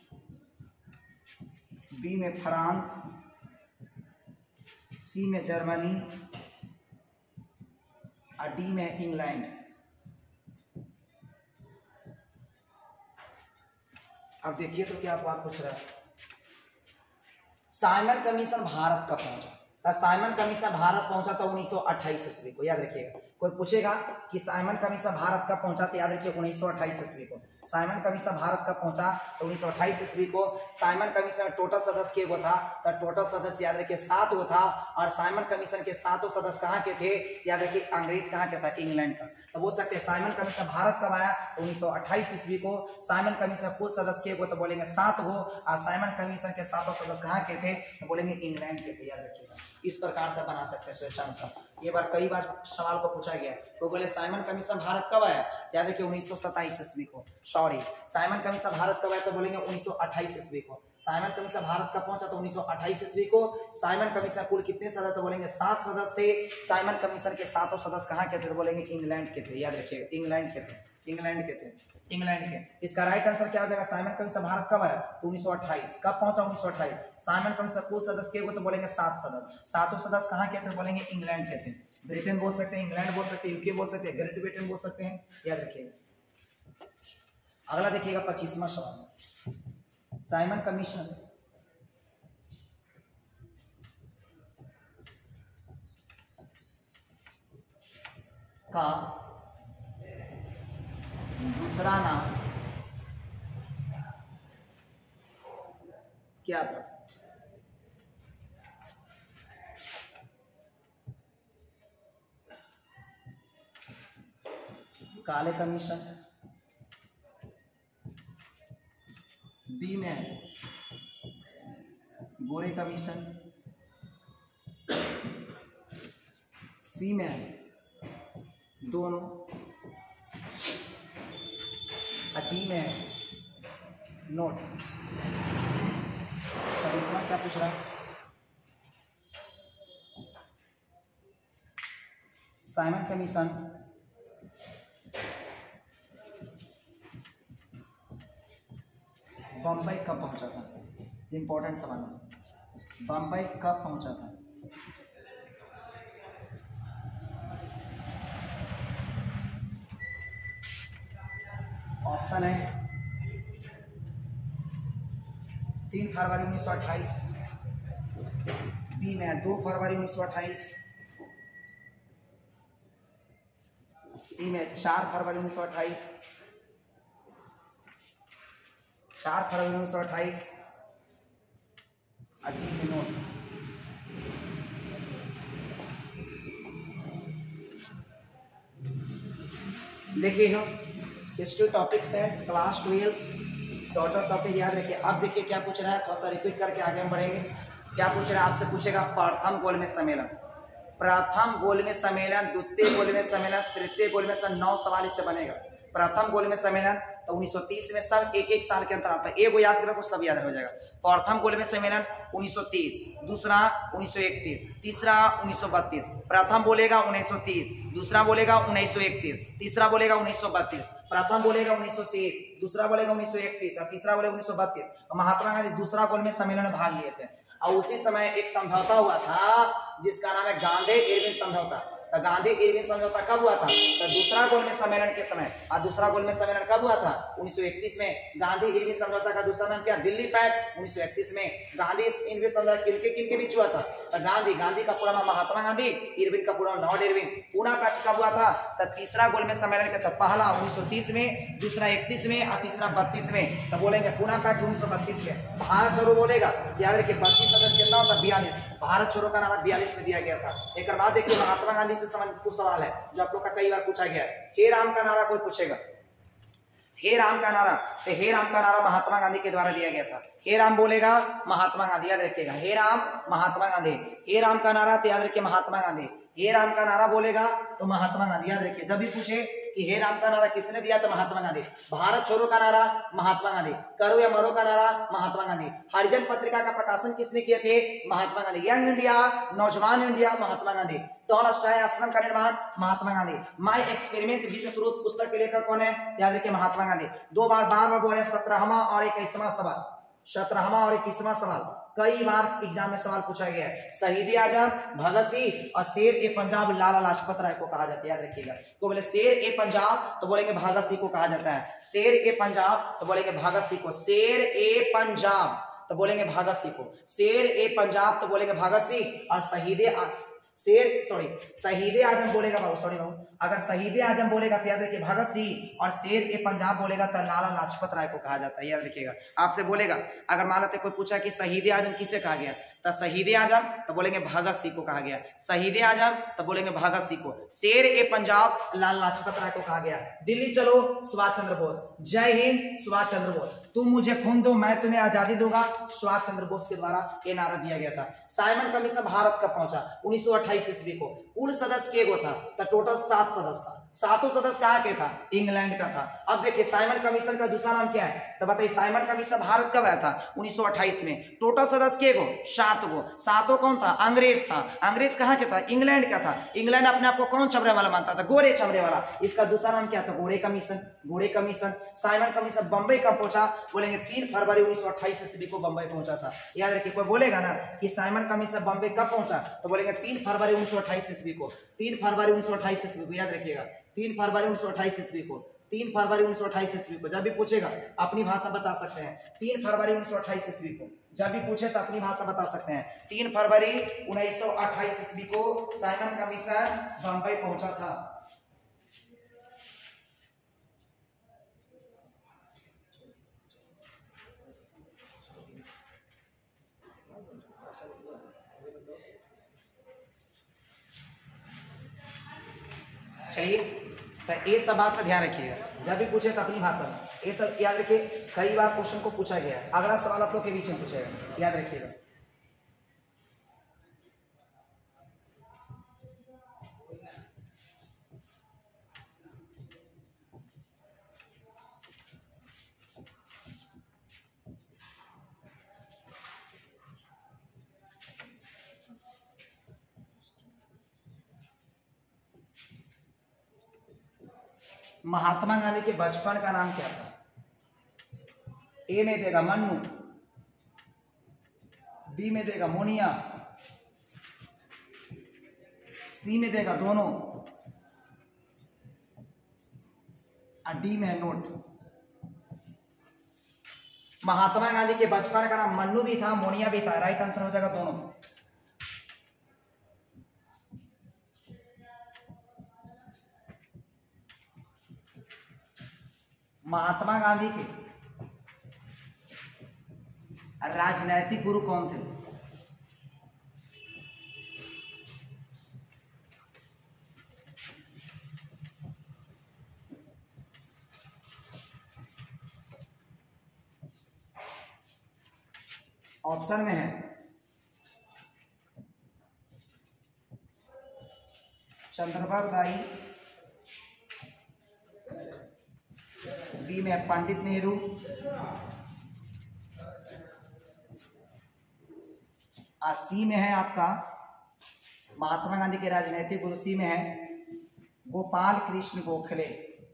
बी में फ्रांस, सी में जर्मनी और डी में इंग्लैंड। अब देखिए तो क्या बात पूछ रहा है। साइमन कमीशन भारत कब पहुंचा, तो साइमन कमीशन भारत पहुंचा था उन्नीस सौ अट्ठाईस ईस्वी को, याद रखिएगा। कोई पूछेगा कि साइमन कमीशन भारत कब पहुंचा, तो याद रखिए उन्नीस सौ अट्ठाईस ईस्वी को। साइमन कमीशन भारत कब पहुंचा, तो उन्नीस सौ अट्ठाईस ईस्वी को। साइमन कमीशन में टोटल सदस्य के वो था, तो टोटल सदस्य याद रखिए सात वो था, और साइमन कमीशन के सातों सदस्य कहाँ के थे, याद रखिए अंग्रेज कहाँ के था, इंग्लैंड का। तो बोल सकते हैं साइमन कमीशन भारत कब आया, तो उन्नीस सौ अट्ठाईस ईस्वी को। साइमन कमीशन कुल सदस्य के वो तो बोलेंगे सात वो, और साइमन कमीशन के सातों सदस्य कहाँ के थे, तो बोलेंगे इंग्लैंड के थे, याद रखिएगा। इस प्रकार से बना सकते हैं स्वेच्छानुसार। ये बार कई बार सवाल को पूछा गया। तो बोले साइमन कमीशन भारत कब आया, याद रखिए उन्नीस सौ सत्ताईस ईस्वी को। सॉरी, साइमन कमीशन भारत कब आया तो बोलेंगे उन्नीस सौ अट्ठाईस ईस्वी को। साइमन कमीशन भारत कब पहुंचा तो उन्नीस सौ अट्ठाईस ईस्वी को। साइमन कमीशन कुल कितने सदस्य तो बोलेंगे सात सदस्य थे। साइमन कमीशन के सातों सदस्य कहाँ के थे तो बोलेंगे इंग्लैंड के थे। याद रखिएगा इंग्लैंड के थे, इंग्लैंड के थे, इंग्लैंड के। इसका राइट आंसर क्या हो जाएगा, साइमन कमीशन भारत कब आया तो उन्नीस सौ अट्ठाईस। कब पहुंचा उन्नीस सौ अट्ठाईस। साइमन कमीशन कुल सदस्य के तो बोलेंगे सात सदस्य। सातों सदस्य कहाँ के थे बोलेंगे इंग्लैंड के थे। ब्रिटेन बोल सकते हैं, इंग्लैंड बोल सकते हैं, यूके बोल सकते हैं, ग्रेट ब्रिटेन बोल सकते हैं। याद रखिएगा। अगला देखिएगा पच्चीसवां सवाल, साइमन कमीशन का दूसरा नाम क्या था। काले कमीशन, बी में गोरे कमीशन, सी में दोनों, और डी में नोट। छब्बीसवां क्या पूछ रहा है, साइमन कमीशन बम्बई कब पहुंचा था। इंपॉर्टेंट सवाल है, बम्बई कब पहुंचा था। ऑप्शन है तीन फरवरी उन्नीस सौ अट्ठाईस, बी में दो फरवरी उन्नीस सौ अट्ठाईस, सी में चार फरवरी उन्नीस सौ अट्ठाईस, चार फरवरी उन्नीस सौ अट्ठाईस, और डी में नोट। देखिए हिस्ट्री टॉपिक्स है क्लास ट्वेल्व, टोटल टॉपिक याद रखिए। अब देखिए क्या पूछ रहा है, थोड़ा सा रिपीट करके आगे हम बढ़ेंगे। क्या पूछ रहा है आपसे, पूछेगा प्रथम गोलमेज सम्मेलन, प्रथम गोलमेज सम्मेलन, द्वितीय गोलमेज सम्मेलन, तृतीय गोलमेज सम्मेलन। नौ सवाल इससे बनेगा। प्रथम गोलमेज सम्मेलन तो उन्नीस सौ तीस में, सब एक एक साल के अंतर आता है, एक याद करो कुछ सब याद हो जाएगा। प्रथम गोलमेज सम्मेलन उन्नीस सौ तीस, दूसरा उन्नीस सौ इकतीस, तीसरा उन्नीस सौ बत्तीस। प्रथम बोलेगा उन्नीस सौ तीस, दूसरा बोलेगा उन्नीस सौ इकतीस, तीसरा बोलेगा उन्नीस सौ बत्तीस। प्रथम बोलेगा उन्नीस सौ तीस, दूसरा बोलेगा उन्नीस सौ इकतीस, और तीसरा बोलेगा उन्नीस सौ बत्तीस। महात्मा गांधी दूसरा गोलमेज सम्मेलन में भाग लिए थे, और उसी समय एक समझौता हुआ था जिसका नाम है गांधी इरविन समझौता। तो गांधी इरविन समझौता कब हुआ था तो दूसरा गोलमेज सम्मेलन के समय। और दूसरा गोलमेज सम्मेलन कब हुआ था उन्नीस सौ इकतीस में। गांधी इरविन समझौता का दूसरा नाम क्या, दिल्ली पैक्ट। उन्नीस सौ इकतीस में गांधी इरविन समझौता किनके किनके बीच हुआ था तो गांधी गांधी का पूरा नाम महात्मा गांधी, इरविन का पूरा नाम लॉर्ड इरविन। पूना पैक्ट कब हुआ था तो तीसरा गोलमेज सम्मेलन के समय, पहला उन्नीस सौ तीस में, दूसरा इकतीस में, और तीसरा बत्तीस में। तो बोलेंगे पूना पैक्ट उन्नीस सौ बत्तीस में। भारत छोड़ो बोलेगा, याद रखिए बत्तीस सदस्य कितना होता बयालीस। भारत छोड़ो का नाम बयालीस में दिया गया था। एक बाद देखिए महात्मा गांधी से संबंधित कुछ सवाल है जो आप लोग का कई बार पूछा गया है। हे राम का नारा कोई पूछेगा, हे राम का नारा, तो हे राम का नारा महात्मा गांधी के द्वारा दिया गया था। हे राम बोलेगा महात्मा गांधी, याद रखिएगा, हे राम महात्मा गांधी। हे राम का नारा तो याद रखिए महात्मा गांधी। हे राम का नारा बोलेगा तो महात्मा गांधी, याद रखिए। जब भी पूछे कि हे राम का नारा किसने दिया तो महात्मा गांधी। भारत छोड़ो का नारा महात्मा गांधी। करो या मरो का नारा महात्मा गांधी। हरिजन पत्रिका का प्रकाशन किसने किए थे महात्मा गांधी। यंग इंडिया, नौजवान इंडिया, महात्मा गांधी। टॉलस्टॉय आश्रम का निर्माण Mahatma Gandhi. My experiment with truth पुस्तक के लेखक कौन है, याद रखिए महात्मा गांधी। दो बार बार बार बोले सत्रहवां और इक्कीसवां सवाल, सत्रहवां और इक्कीसवां सवाल कई बार एग्जाम में सवाल पूछा गया है। शहीद आजम भगत सिंह और शेर ए पंजाब लाला लाजपत राय को कहा जाता है, याद रखिएगा। तो बोले शेर ए पंजाब तो बोलेंगे भगत सिंह को कहा जाता है। शेर ए पंजाब तो बोलेंगे भगत सिंह को। शेर ए पंजाब तो बोलेंगे भगत सिंह को। शेर ए पंजाब तो बोलेंगे भगत सिंह। और शहीद शेर सॉरी शहीद आजम बोलेगा बाबू सॉरी बाबू अगर शहीद आजम बोलेगा तो याद रखिए भगत सिंह। और शेर ए पंजाब बोलेगा तो लाला लाजपत राय को कहा जाता है, याद रखिएगा। आपसे बोलेगा अगर मान लेते कोई पूछा कि शहीद आजम किसे कहा गया तो शहीद आजम तो बोलेंगे भगत सिंह को कहा गया, शहीद आजम तो बोलेंगे भगत सिंह को, शेर ए पंजाब लाल लाजपत राय को कहा गया, दिल्ली चलो सुभाष चंद्र बोस, जय हिंद सुभाष चंद्र बोस, तुम मुझे खून दो मैं तुम्हें आजादी दूंगा, सुभाष चंद्र बोस के द्वारा ये नारा दिया गया था। साइमन कमीशन भारत कब पहुंचा? उन्नीस सौ अट्ठाईस ईस्वी को। कुल सदस्य के गो था? तो टोटल सात सदस्य था। सातों सदस्य कहाँ के था? इंग्लैंड का था। अब देखिए साइमन कमीशन का दूसरा नाम क्या है? तो बताइए साइमन कमीशन भारत कब आया था? उन्नीस सौ अट्ठाईस में। टोटल सदस्य के गो? सात गो। सातों कौन था? अंग्रेज था। अंग्रेज कहाँ के था? इंग्लैंड का था। इंग्लैंड अपने आप को कौन चमड़े वाला मानता था? गोरे चमड़े वाला। इसका दूसरा नाम क्या था? गोरे कमीशन। गोरे कमीशन। साइमन कमीशन बंबई कब पहुंचा? बोलेंगे तीन फरवरी उन्नीस सौ अट्ठाईस ईस्वी को बंबई पहुंचा था। याद रखिए, कोई बोलेगा ना कि साइमन कमीशन बंबई कब पहुंचा, तो बोलेंगे तीन फरवरी उन्नीस सौ अट्ठाईस ईस्वी को। तीन फरवरी उन्नीस सौ अट्ठाईस ईस्वी को याद रखिएगा। तीन फरवरी उन्नीस सौ अट्ठाईस ईस्वी को। तीन फरवरी उन्नीस सौ अट्ठाईस ईस्वी को। जब भी पूछेगा अपनी भाषा बता सकते हैं। तीन फरवरी उन्नीस सौ अट्ठाईस ईस्वी को जब भी पूछे तो अपनी भाषा बता सकते हैं। तीन फरवरी उन्नीस सौ अट्ठाईस ईस्वी को साइमन कमीशन बंबई पहुंचा था। चलिए, तो ये सब बात का ध्यान रखिएगा, जब भी पूछे तो अपनी भाषा में ये सब याद रखिए। कई बार क्वेश्चन को पूछा गया है, अगला सवाल आप लोग के बीच में पूछेगा, याद रखिएगा। महात्मा गांधी के बचपन का नाम क्या था? ए में देगा मन्नू, बी में देगा मोनिया, सी में देगा दोनों, और डी में है नोट। महात्मा गांधी के बचपन का नाम मन्नू भी था, मोनिया भी था। राइट आंसर हो जाएगा दोनों। महात्मा गांधी के राजनैतिक गुरु कौन थे? ऑप्शन में है चंद्रबाबू दाई, बी में है पंडित नेहरू, और सी में है आपका महात्मा गांधी के राजनीतिक गुरु, सी में है गोपाल कृष्ण गोखले।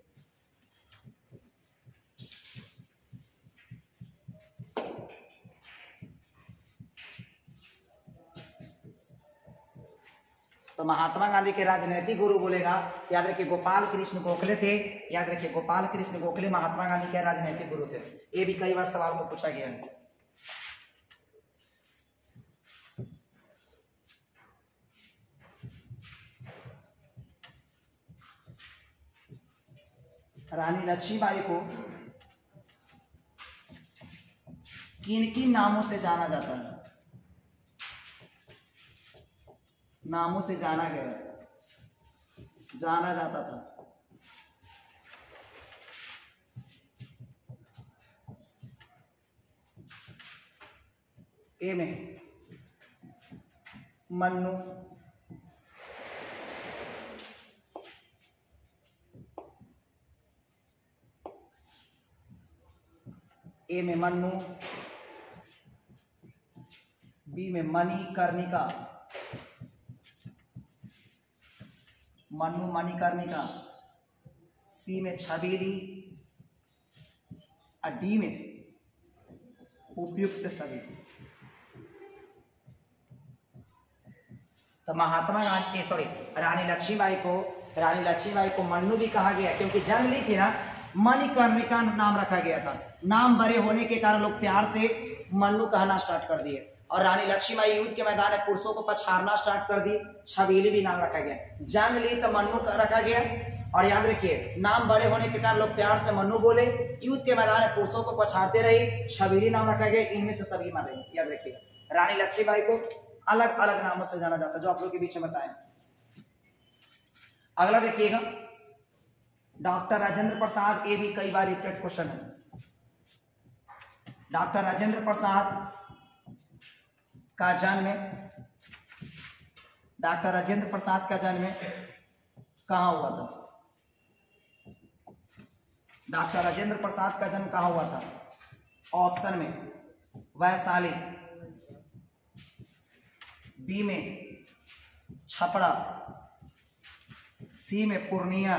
तो महात्मा गांधी के राजनीतिक गुरु बोलेगा, याद रखिए गोपाल कृष्ण गोखले थे। याद रखिए गोपाल कृष्ण गोखले महात्मा गांधी के राजनीतिक गुरु थे। ये भी कई बार सवाल में पूछा गया है। रानी लक्ष्मीबाई को किन किन नामों से जाना जाता है? नामों से जाना गया जाना जाता था। ए में मन्नू, ए में मन्नू, बी में मणिकर्णिका, मन्नू मणिकर्णिका, सी में छबीली, और डी में उपयुक्त सभी। तो महात्मा गांधी सॉरी रानी लक्ष्मीबाई को रानी लक्ष्मीबाई को मन्नू भी कहा गया क्योंकि जन्म ली थी ना, मणिकर्णिका नाम रखा गया था। नाम बड़े होने के कारण लोग प्यार से मन्नू कहना स्टार्ट कर दिए। और रानी लक्ष्मीबाई युद्ध के मैदान में पुरुषों को पछाड़ना स्टार्ट कर दी, छबीली भी नाम रखा गया। जन्म ली तो मन्नू रखा गया। और याद रखिए नाम बड़े होने के कारण लोग प्यार से मन्नू बोले, युद्ध के मैदान में पुरुषों को पछाड़ते रहे, छबीली नाम रखा गया। इनमें से सभी माने, याद रखिएगा रानी लक्ष्मीबाई को अलग अलग नामों से जाना जाता है, जो आप लोग के बीच में बताएं। अगला देखिएगा, डॉक्टर राजेंद्र प्रसाद, ये भी कई बार रिपीटेड क्वेश्चन है। डॉक्टर राजेंद्र प्रसाद का जन्म डॉक्टर राजेंद्र प्रसाद का जन्म कहाँ हुआ था? डॉक्टर राजेंद्र प्रसाद का जन्म कहाँ हुआ था? ऑप्शन में वैशाली, बी में छपरा, सी में पूर्णिया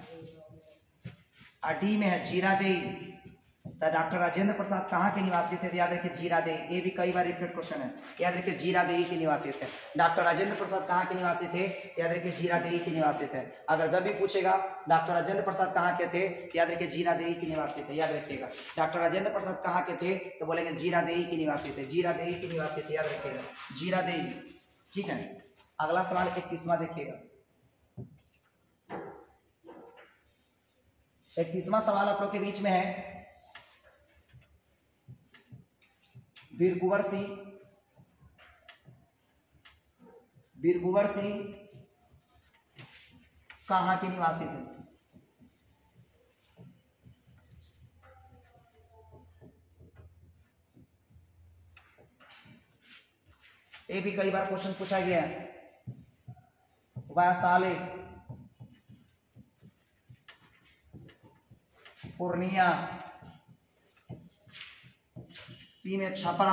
और डी में है जीरादेई। तो डॉक्टर राजेंद्र प्रसाद कहाँ के निवासी थे? याद रखिए जीरादेई, ये भी कई बार रिपीटेड क्वेश्चन है। याद रखिए जीरादेई के निवासी थे। डॉक्टर राजेंद्र प्रसाद कहाँ के निवासी थे? याद रखिए जीरादेई के निवासी थे। अगर जब भी पूछेगा डॉक्टर राजेंद्र प्रसाद कहाँ के थे, याद रखिए जीरादेई के निवासी थे। याद रखिएगा, डॉक्टर राजेंद्र प्रसाद कहाँ के थे तो बोलेंगे जीरादेई के निवासी थे। जीरादेई के निवासी थे, याद रखिएगा जीरादेई। ठीक है, अगला सवाल इक्कीसवां देखिएगा। इक्कीसवां सवाल आप लोग के बीच में है, वीर कुंवर सिंह वीर कुंवर सिंह कहाँ के निवासी थे? ये भी कई बार क्वेश्चन पूछा गया है। वैशाली, पूर्णिया, सी में छपरा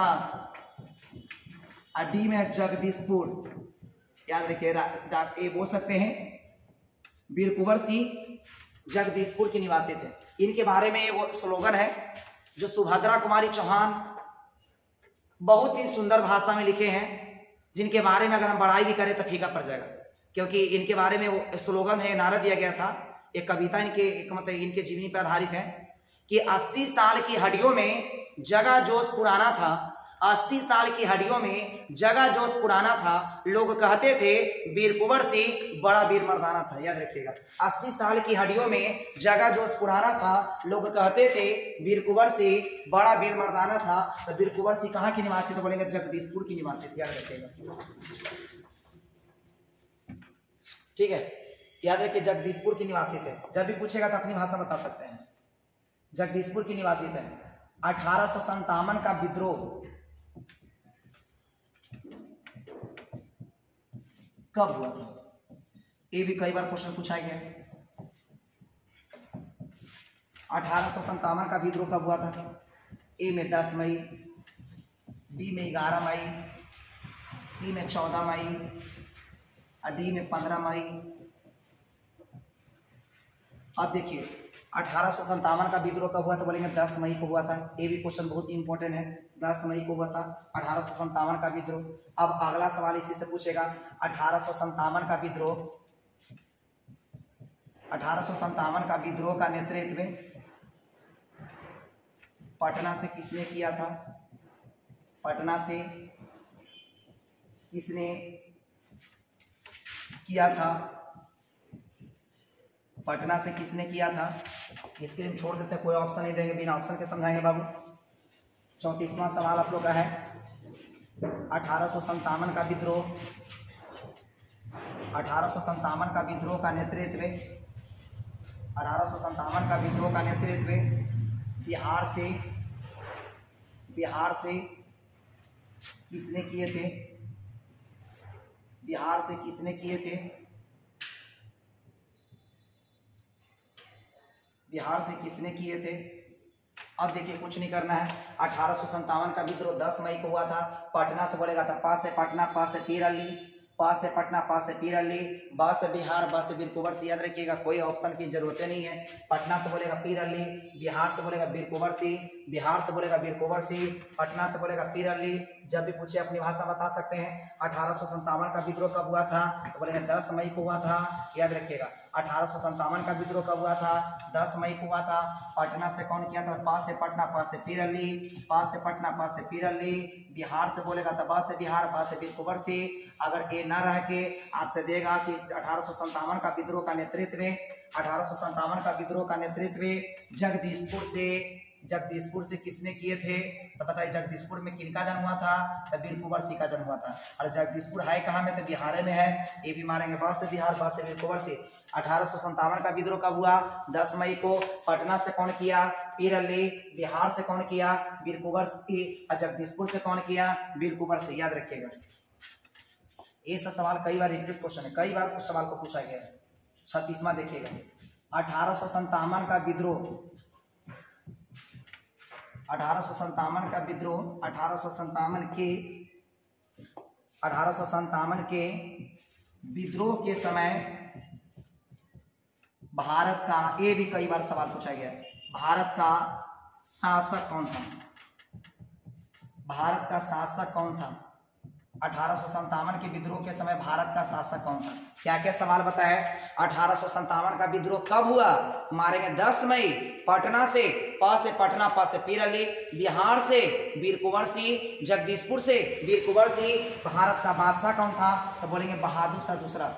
और डी में है जगदीशपुर। याद रखिए, ये बोल सकते हैं वीर कुंवर सिंह जगदीशपुर के निवासी थे। इनके बारे में वो स्लोगन है जो सुभद्रा कुमारी चौहान बहुत ही सुंदर भाषा में लिखे हैं, जिनके बारे में अगर हम बड़ाई भी करें तो फीका पड़ जाएगा, क्योंकि इनके बारे में वो स्लोगन है, नारा दिया गया था। एक कविता इनके एक मतलब इनके जीवनी पर आधारित है कि अस्सी साल की हड्डियों में जगह जोश पुराना था, अस्सी साल की हड्डियों में जगह जोश पुराना था, लोग कहते थे वीर कुंवर सिंह बड़ा वीर मर्दाना था। याद रखिएगा, अस्सी साल की हड्डियों में जगह जोश पुराना था, लोग कहते थे वीर कुंवर सिंह बड़ा वीर मर्दाना था। तो वीर कुंवर सिंह कहाँ के निवासी थे? बोलेंगे जगदीशपुर के निवासी थे। याद रखिएगा, ठीक है, याद रखिए जगदीशपुर के निवासी थे। जब भी पूछेगा तो अपनी भाषा बता सकते हैं। जगदीशपुर के निवासी थे। अठारह सौ संतावन का विद्रोह कब हुआ था? ये भी कई बार क्वेश्चन पूछा गया। अठारह सौ संतावन का विद्रोह कब हुआ था? ए में दस मई, बी में ग्यारह मई, सी में चौदह मई और डी में पंद्रह मई। अब देखिए, अठारह सौ संतावन का विद्रोह कब हुआ था? बोलेंगे दस मई को हुआ था। ये भी क्वेश्चन बहुत इंपॉर्टेंट है, दस मई को हुआ था अठारह सौ संतावन का विद्रोह। अब अगला सवाल इसी से पूछेगा, अठारह सौ संतावन का विद्रोह अठारह सौ संतावन का विद्रोह का नेतृत्व पटना से किसने किया था? पटना से किसने किया था? पटना से किसने किया था? इसके लिए छोड़ देते हैं, कोई ऑप्शन नहीं देंगे, बिना ऑप्शन के समझाएंगे बाबू। चौंतीसवां सवाल आप लोग का है, अठारह सौ संतावन का विद्रोह अठारह सौ संतावन का विद्रोह का नेतृत्व अठारह सौ संतावन का विद्रोह का नेतृत्व बिहार से बिहार से किसने किए थे? बिहार से किसने किए थे? बिहार से किसने किए थे? अब देखिए, कुछ नहीं करना है। अठारह सौ संतावन का विद्रोह दस मई को हुआ था। पटना से बोलेगा तो पास से पटना, पास से पीरली, पास से पटना, पास से पीरली, बा से बिहार, बा से वीर कुंवर सिंह। याद रखिएगा, कोई ऑप्शन की जरूरत नहीं है। पटना से बोलेगा पीरली, बिहार से बोलेगा वीर कुंवर सिंह, बिहार से बोलेगा वीर कुंवर सिंह, पटना से बोलेगा पीरली। जब भी पूछे अपनी भाषा बता सकते हैं। अठारह सौ संतावन का विद्रोह कब हुआ था? तो बोलेंगे दस मई को हुआ था। याद रखिएगा, अठारह सौ संतावन का विद्रोह कब हुआ था? दस मई को हुआ था। पटना से कौन किया था? पास से पटना, पास से पीरली, पास से पटना, पास से पीरली। बिहार से बोलेगा तो बा से बिहार, बा से वीर कुंवर सिंह। अगर ये न रह के आपसे देगा कि अठारह सौ संतावन का विद्रोह का नेतृत्व अठारह सौ संतावन का विद्रोह का नेतृत्व जगदीशपुर से जगदीशपुर से किसने किए थे? तो बताइए जगदीशपुर में किनका जन्म हुआ था? तो वीर कुंवर सिंह का जन्म हुआ था। और जगदीशपुर है कहाँ में? तो बिहार में है। ये भी मारेंगे ब से बिहार, ब से वीर कुंवर सिंह। अठारह सौ संतावन का विद्रोह कब हुआ? दस मई को। पटना से कौन किया? पीर अली। बिहार से कौन किया? वीर कुंवर सिंह। और जगदीशपुर से कौन किया? वीर कुंवर सिंह। याद रखिएगा, ये सब सवाल कई बार रिपीट क्वेश्चन है, कई बार उस सवाल को पूछा गया है। छत्तीसवां देखिएगा, अठारह सौ संतावन का विद्रोह, अठारह सौ संतावन का विद्रोह, अठारह सौ संतावन के अठारह सौ संतावन के विद्रोह के समय भारत का, ये भी कई बार सवाल पूछा गया है, भारत का शासक कौन था? भारत का शासक कौन था? अठारह सौ संतावन के विद्रोह के समय भारत का शासक कौन था? क्या क्या सवाल बताए? अठारह सौ संतावन का विद्रोह कब हुआ? मारेंगे दस मई। पटना से, प से पटना, प से पीर अली। बिहार से वीर कुंवर सिंह। जगदीशपुर से वीर कुंवर सिंह। भारत का बादशाह कौन था? तो बोलेंगे बहादुर शाह दूसरा,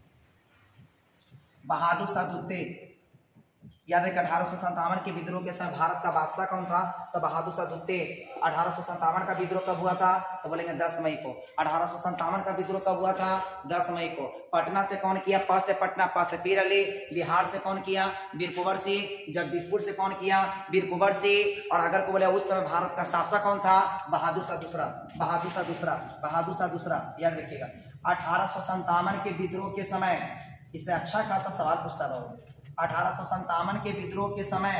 बहादुर शाह द्वितीय। याद रखिए, अठारह सौ संतावन के विद्रोह के समय भारत का बादशाह कौन था? तो बहादुर शाह द्वितीय। अठारह सौ संतावन का विद्रोह कब हुआ था? तो बोलेंगे दस मई को। अठारह सौ संतावन का विद्रोह कब हुआ था? दस मई को। पटना से कौन किया? प से पटना, प से पीर अली। बिहार से कौन किया? वीर कुंवर सिंह। जगदीशपुर से कौन किया? वीर कुंवर सिंह। और अगर को बोले उस समय भारत का शासक कौन था? बहादुर शाह दूसरा, बहादुर शाह दूसरा, बहादुर शाह दूसरा। याद रखिएगा, अठारह सौ संतावन के विद्रोह के समय, इससे अच्छा खासा सवाल पूछता रहो। अठारह सौ संतावन के विद्रोह के समय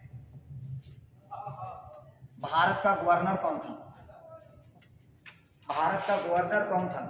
भारत का गवर्नर कौन था? भारत का गवर्नर कौन था?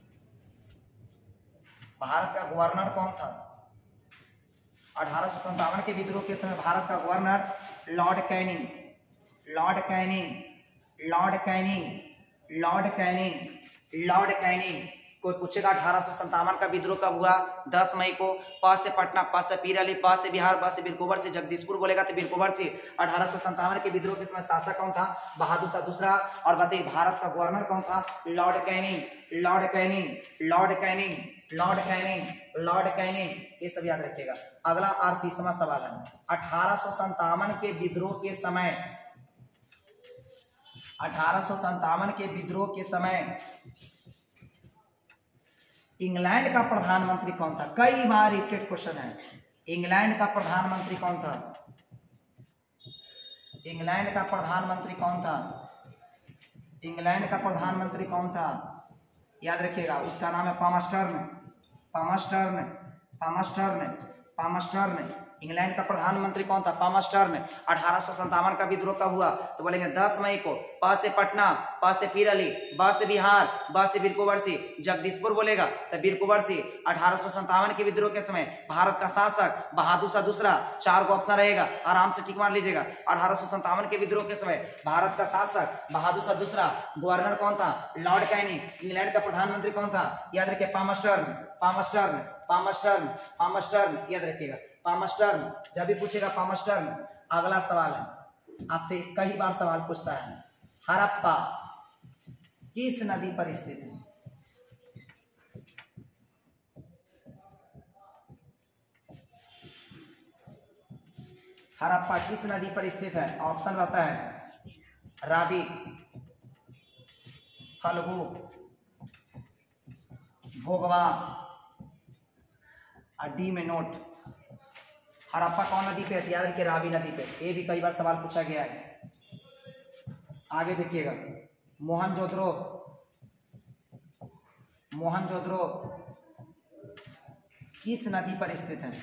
भारत का गवर्नर कौन था? अठारह सौ संतावन के विद्रोह के समय भारत का governor Lord Canning, Lord Canning, Lord Canning, Lord Canning, Lord Canning. कोई पूछेगा अठारह सौ संतावन का विद्रोह कब हुआ? दस मई को। प से पटना, प से पीर अली, प से बिहार, ब से वीर कुंवर सिंह। जगदीशपुर बोलेगा तो वीर कुंवर सिंह। अठारह सौ संतावन के विद्रोह के समय शासक कौन था? बहादुर शाह दूसरा। और बताइए भारत का गवर्नर कौन था? Lord Canning, Lord Canning, Lord Canning, Lord Canning, Lord Canning. ये सब याद रखिएगा। अगला अड़तीसवां सवाल है, अठारह सौ संतावन के विद्रोह के समय, अठारह सौ संतावन के विद्रोह के समय इंग्लैंड का प्रधानमंत्री कौन था? कई बार रिपीटेड क्वेश्चन है। इंग्लैंड का प्रधानमंत्री कौन था? इंग्लैंड का प्रधानमंत्री कौन था? इंग्लैंड का प्रधानमंत्री कौन था? याद रखिएगा, उसका नाम है पामस्टर्न, पामस्टर्न, पामस्टर्न, पामस्टर्न। इंग्लैंड का प्रधानमंत्री कौन था? पामस्टर्न। अठारह सौ संतावन का विद्रोह कब हुआ? तो बोलेंगे दस मई को। प से पटना, प से पीर अली, ब से बिहार, ब से वीर कुंवर सिंह। जगदीशपुर बोलेगा तो वीर कुंवर सिंह। अठारह सौ संतावन के विद्रोह के समय भारत का शासक बहादुर शाह दूसरा। चार को ऑप्शन रहेगा, आराम से टिक मार लीजिएगा। अठारह सौ संतावन के विद्रोह के समय भारत का शासक बहादुर शाह दूसरा। गवर्नर कौन था? Lord Canning. इंग्लैंड का प्रधानमंत्री कौन था? याद रखिए, पामस्टर्न, पामस्टर्न, पामस्टर्न, पामस्टर्न। याद रखिएगा, पामस्टर्न। जब भी पूछेगा पामस्टर्न। अगला सवाल है, आपसे कई बार सवाल पूछता है, हड़प्पा किस नदी पर स्थित है? हड़प्पा किस नदी पर स्थित है? ऑप्शन रहता है रावी, फल्गु, भोगवा और डी में नोट। हड़प्पा कौन नदी पे है? याद रखिए, रावी नदी पे। ये भी कई बार सवाल पूछा गया है। आगे देखिएगा, मोहनजोदड़ो, मोहनजोदड़ो किस नदी पर स्थित है?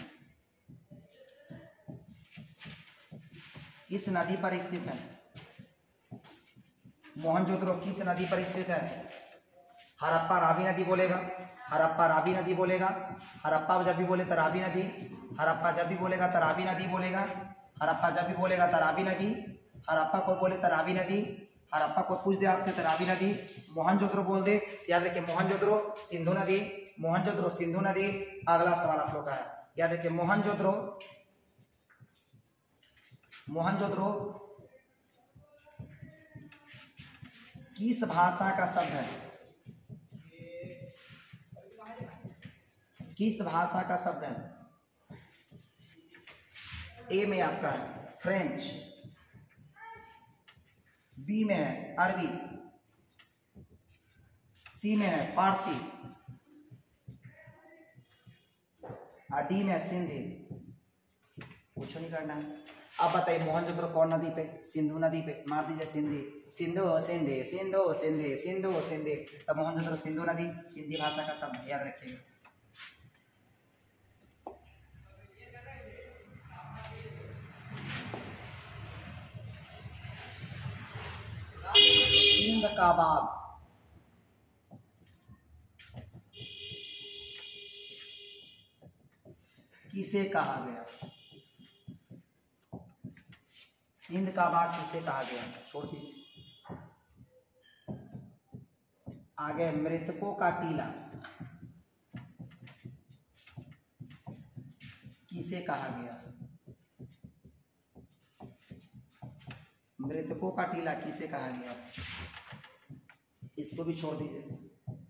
किस नदी पर स्थित है? मोहनजोदड़ो किस नदी पर स्थित है? हड़प्पा रावी नदी बोलेगा, हड़प्पा रावी नदी बोलेगा। हड़प्पा जब भी बोले तो रावी नदी, हड़प्पा जब भी बोलेगा तो रावी नदी बोलेगा, हड़प्पा जब भी बोलेगा तो रावी नदी, हड़प्पा को बोले तो रावी नदी, हड़प्पा को पूछ दे आपसे तो रावी नदी। मोहनजोदड़ो बोल दे, याद रखिए मोहनजोदड़ो सिंधु नदी, मोहनजोदड़ो सिंधु नदी। अगला सवाल आप लोग का है, याद रखिए मोहनजोदड़ो, मोहनजोदड़ो किस भाषा का शब्द है? किस भाषा का शब्द है? ए में आपका है फ्रेंच, बी में है अरबी, सी में है फारसी, और डी में है सिंधी। कुछ नहीं करना है। अब बताइए मोहनजोदड़ो कौन नदी पे? सिंधु नदी पे। मार दीजिए सिंधी, सिंधु सिंधी सिंधु सिंधी सिंधु सिंधी। तब मोहनजोदड़ो सिंधु नदी, सिंधी भाषा का शब्द, याद रखिएगा। सिंध का बाग किसे कहा गया? सिंध का बाग किसे कहा गया? छोड़ दीजिए। आगे मृतकों का टीला किसे कहा गया? मृतकों का टीला किसे कहा गया? इसको भी छोड़ दीजिए।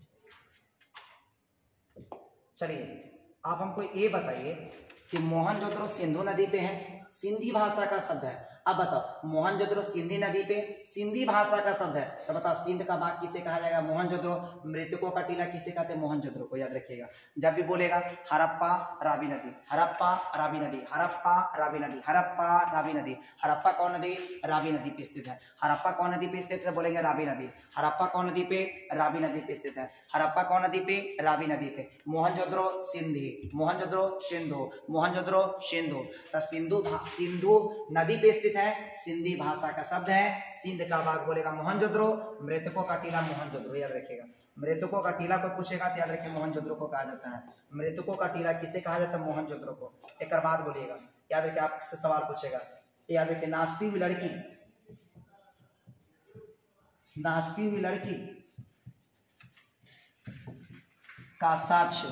चलिए आप हमको ये बताइए कि मोहनजोदड़ो सिंधु नदी पे है, सिंधी भाषा का शब्द है। अब बताओ मोहनजोदड़ो सिंधी नदी पे सिंधी भाषा का शब्द है, तो बताओ सिंध का बाग किसे कहा जाएगा? मोहनजोदड़ो। मृतकों का टीला किसे कहते हैं? मोहनजोदड़ो को, याद रखिएगा। जब भी बोलेगा हड़प्पा रावी नदी, हड़प्पा रावी नदी, हड़प्पा रावी नदी, हड़प्पा रावी नदी। हड़प्पा कौन नदी? रावी नदी पे स्थित है। हड़प्पा कौन नदी पे स्थित है? बोलेंगे रावी नदी। हड़प्पा कौन नदी पे? रावी नदी पे स्थित है। हड़प्पा कौन नदी पे? रावी नदी पे। मोहनजोदड़ो सिंधी, मोहनजोदड़ो सिंधु, मोहनजोदड़ो सिंधु। तो सिंधु सिंधु नदी पे स्थित है, सिंधी भाषा का शब्द है। सिंध का बाग बोलेगा मोहनजोदड़ो, मृतकों का टीला मोहनजोदड़ो, याद रखिएगा। मृतकों का टीला को पूछेगा तो याद रखिए मोहनजोदड़ो को कहा जाता है। मृतकों का टीला किसे कहा जाता है? मोहनजोदड़ो को। एक बात बोलिएगा, याद रखिए, आपसे सवाल पूछेगा, याद रखिए। नाचती हुई लड़की, नाचती हुई लड़की का साक्ष्य,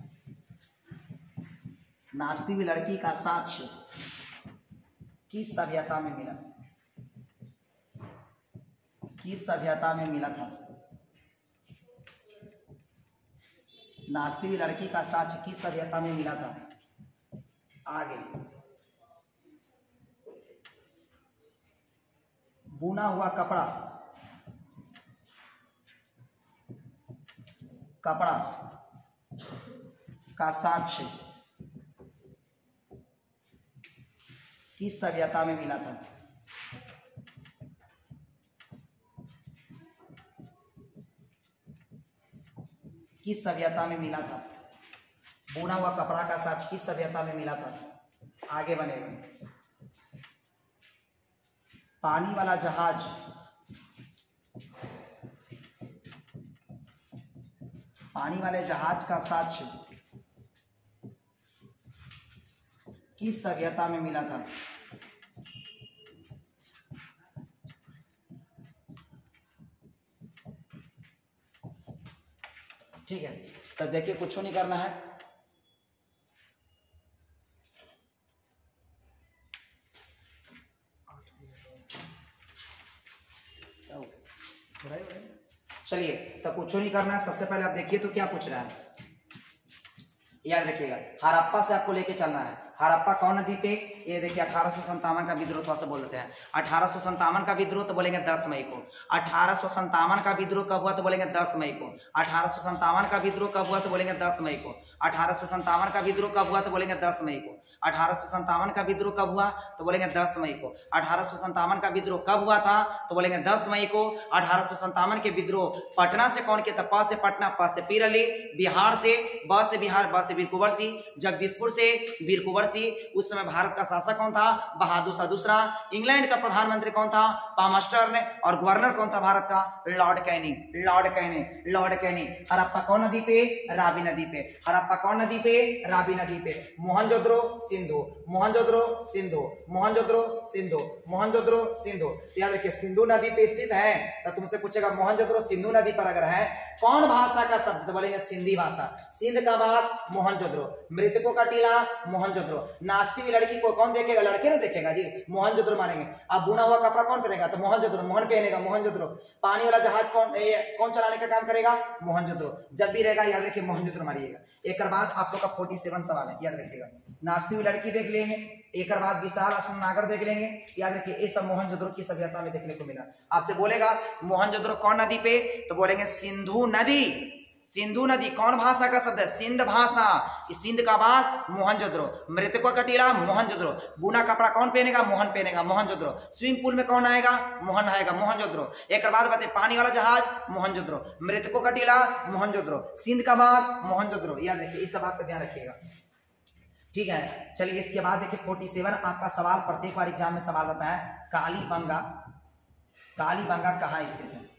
नाचती हुई लड़की का साक्ष्य किस सभ्यता में मिला? किस सभ्यता में मिला था? नाचती हुई लड़की का साक्ष्य किस सभ्यता में मिला था? आगे बुना हुआ कपड़ा, कपड़ा का साक्ष्य किस सभ्यता में मिला था? किस सभ्यता में मिला था? बुना हुआ कपड़ा का साक्ष्य किस सभ्यता में मिला था? आगे बनेगा। पानी वाला जहाज, पानी वाले जहाज का साक्ष्य किस सभ्यता में मिला था? ठीक है, तो देखिए कुछ नहीं करना है। चलिए तो कुछ नहीं करना है। सबसे पहले आप देखिए तो क्या पूछ रहा है, याद रखिएगा। हड़प्पा से आपको लेके चलना है। हड़प्पा कौन नदी पे? ये देखिए अठारह सौ संतावन का विद्रोह थोड़ा सा बोल देते हैं। अठारह सौ संतावन का विद्रोह तो बोलेंगे दस मई को। अठारह सौ संतावन का विद्रोह कब हुआ? तो बोलेंगे दस मई को। अठारह सौ संतावन का विद्रोह कब हुआ? तो बोलेंगे दस मई को। अठारह सौ संतावन का विद्रोह कब हुआ? तो बोलेंगे दस मई को। अठारह सौ संतावन का विद्रोह कब हुआ? तो बोलेंगे दस मई को। अठारह सौ संतावन का विद्रोह कब हुआ था? तो बोलेंगे दस मई को। अठारह सौ संतावन के विद्रोह पटना से कौन किया था? प से पटना, प से पीर अली, बिहार से ब से बिहार, ब से वीर कुंवर सिंह, जगदीशपुर से वीर कुंवर सिंह। उस समय भारत का शासक कौन था? बहादुर शाह दूसरा। इंग्लैंड का प्रधानमंत्री कौन था? पामस्टर्न। और गवर्नर कौन था भारत का? Lord Canning. Lord Canning Lord Canning Harappa कौन नदी पे? रावी नदी पे। हड़प्पा कौन नदी पे? रावी नदी पे। मोहनजोदड़ो सिंधु, मोहनजोदड़ो सिंधु, मोहनजोदड़ो सिंधु, मोहनजोदड़ो सिंधु। याद रखिए सिंधु नदी पे स्थित है, तो तुमसे पूछेगा मोहनजोदड़ो सिंधु नदी पर अगर है कौन भाषा का शब्द? तो बोलेंगे सिंधी भाषा। सिंध का बाग मोहनजोदड़ो, मृतकों का टीला मोहनजोदड़ो। नाचती हुई लड़की को कौन देखेगा? लड़के ना देखेगा जी, मोहनजोदड़ो मानेंगे। अब बुना हुआ कपड़ा कौन पहनेगा? तो मोहनजोदड़ो, मोहन पहनेगा मोहनजोदड़ो। पानी वाला जहाज कौन ये कौन चलाने का काम करेगा? मोहनजोदड़ो। जब भी रहेगा याद रखिए मोहनजोदड़ो मारिएगा। एक बाद आप लोग का सैंतालीस सवाल है, याद रखिएगा। नाचती हुई लड़की देख लेंगे, एक बाद विशाल नागर देख लेंगे। याद रखिए ये सब मोहनजोदड़ो की सभ्यता में देखने को मिला। आपसे बोलेगा मोहनजोदड़ो कौन नदी पे, तो बोलेंगे सिंधु नदी। सिंधु नदी कौन भाषा का शब्द है, सिंध भाषा। इस सिंध का बाद मोहनजोदड़ो। मृतकों का टीला मोहनजोदड़ो। बुना कपड़ा कौन पहनेगा, मोहन पहनेगा, मोहनजोदड़ो। स्विमिंग पूल में कौन आएगा, मोहन आएगा, मोहनजोदड़ो। एक बाद बताए पानी वाला जहाज, मोहनजोदड़ो। मृतकों का टीला, मोहनजोदड़ो। सिंध का बाद, मोहनजोदड़ो। याद रखिए इस सब बात का ध्यान रखिएगा, ठीक है। चलिए इसके बाद देखिए सैंतालीस आपका सवाल प्रत्येक बार एग्जाम में सवाल रहता है, कालीबंगा। कालीबंगा कहाँ स्थित है,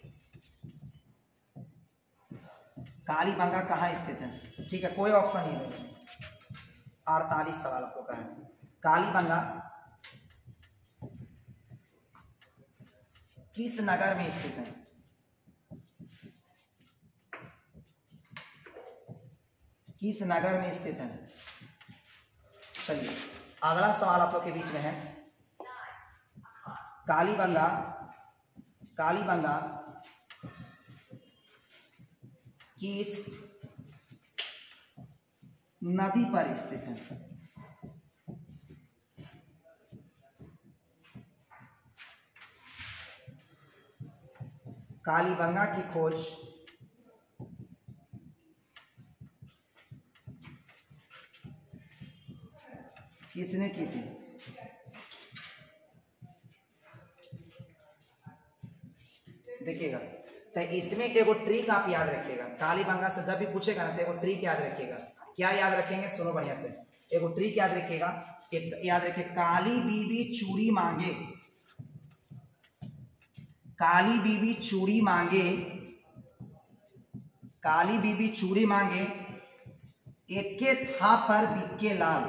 कालीबंगा कहाँ स्थित है, ठीक है, कोई ऑप्शन नहीं है। अड़तालीस सवाल आपको का है, कालीबंगा किस नगर में स्थित है, किस नगर में स्थित है। चलिए अगला सवाल आप लोग के बीच में है, कालीबंगा, कालीबंगा किस नदी पर स्थित है। कालीबंगा की खोज किसने की थी। देखिएगा तो इसमें एगो ट्रिक आप याद रखिएगा, कालीबंगा से जब भी पूछेगा ना तो एगो ट्रिक याद रखिएगा। क्या याद रखेंगे, सुनो बढ़िया से, एगो ट्रिक याद रखिएगा। एक याद रखिए, काली बीबी चूड़ी मांगे, काली बीबी चूड़ी मांगे, काली बीबी चूड़ी मांगे, एके था पर बिके लाल।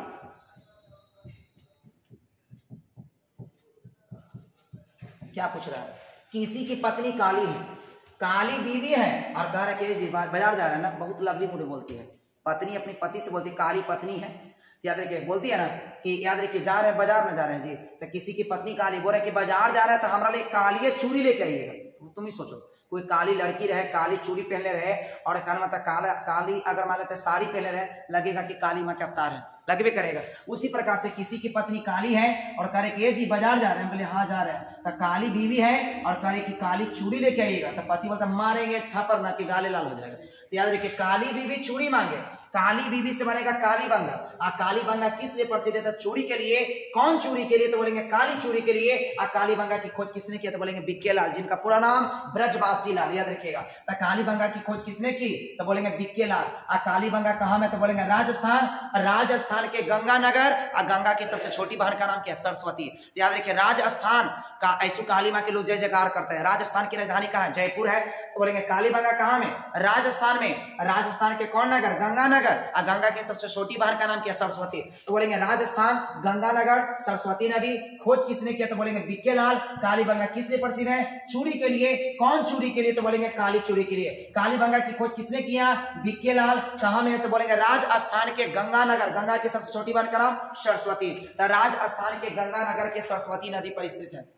क्या पूछ रहा है, किसी की पत्नी काली है, काली बीवी है और कह रहा है जी बाजार जा रहा है ना, बहुत लवली मुझे बोलती है, पत्नी अपनी पति से बोलती है काली पत्नी है। याद रखिए बोलती है ना कि याद रखिए जा रहे हैं बाजार में जा रहे हैं जी, तो किसी की पत्नी काली, बोल रहे कि बाजार जा रहा है तो हमारा लिए काली चूड़ी लेके आइएगा। तुम ही सोचो कोई काली लड़की रहे, काली चूड़ी पहने रहे और कहना मतलब काला काली अगर मान लेते साड़ी पहने रहे, लगेगा कि काली माँ के अवतार है, लगभग करेगा। उसी प्रकार से किसी की पत्नी काली है और कह रहे कि ये जी बाजार जा रहे हैं, बोले हाँ जा रहे हैं, तो काली बीवी है और कह रहे कि काली चूड़ी लेके आइएगा, तो पति बोलता मारेंगे थप्पड़ ना कि गाले लाल हो जाएगा। तो याद रखिए काली बीवी चूड़ी मांगे, काली बीबी से बनेगा कालीबंगा। आ कालीबंगा किस लिए प्रसिद्ध है, तो चूड़ी के लिए। कौन चूड़ी के लिए, तो बोलेंगे काली चूड़ी के लिए। आ कालीबंगा की खोज किसने किया, तो बोलेंगे बिक्के लाल, जिनका पूरा नाम ब्रजवासी लाल। याद रखिएगा, तो कालीबंगा की खोज किसने की, तो बोलेंगे बिक्के लाल। आ कालीबंगा कहाँ में, तो बोलेंगे राजस्थान। राजस्थान के गंगानगर, और गंगा की सबसे छोटी बहन का नाम क्या है, सरस्वती। याद रखिए राजस्थान का ऐसु काली माँ के लोग जय जयकार करते हैं। राजस्थान की राजधानी कहाँ है, जयपुर है, तो बोलेंगे कालीबंगा कहाँ में, राजस्थान में। राजस्थान के कौन नगर, गंगानगर, और गंगा की सबसे छोटी बहन का नाम क्या है, सरस्वती। तो बोलेंगे राजस्थान, गंगानगर, सरस्वती नदी। खोज किसने किया, तो बोलेंगे बिक्के लाल। कालीबंगा किस लिए प्रसिद्ध है, चूड़ी के लिए। कौन चूड़ी के लिए, तो बोलेंगे काली चूड़ी के लिए। कालीबंगा की खोज किसने किया, बिक्के लाल। कहाँ में है, तो बोलेंगे राजस्थान के गंगानगर, गंगा की सबसे छोटी बहन का नाम सरस्वती। तो राजस्थान के गंगानगर के सरस्वती नदी पर स्थित है।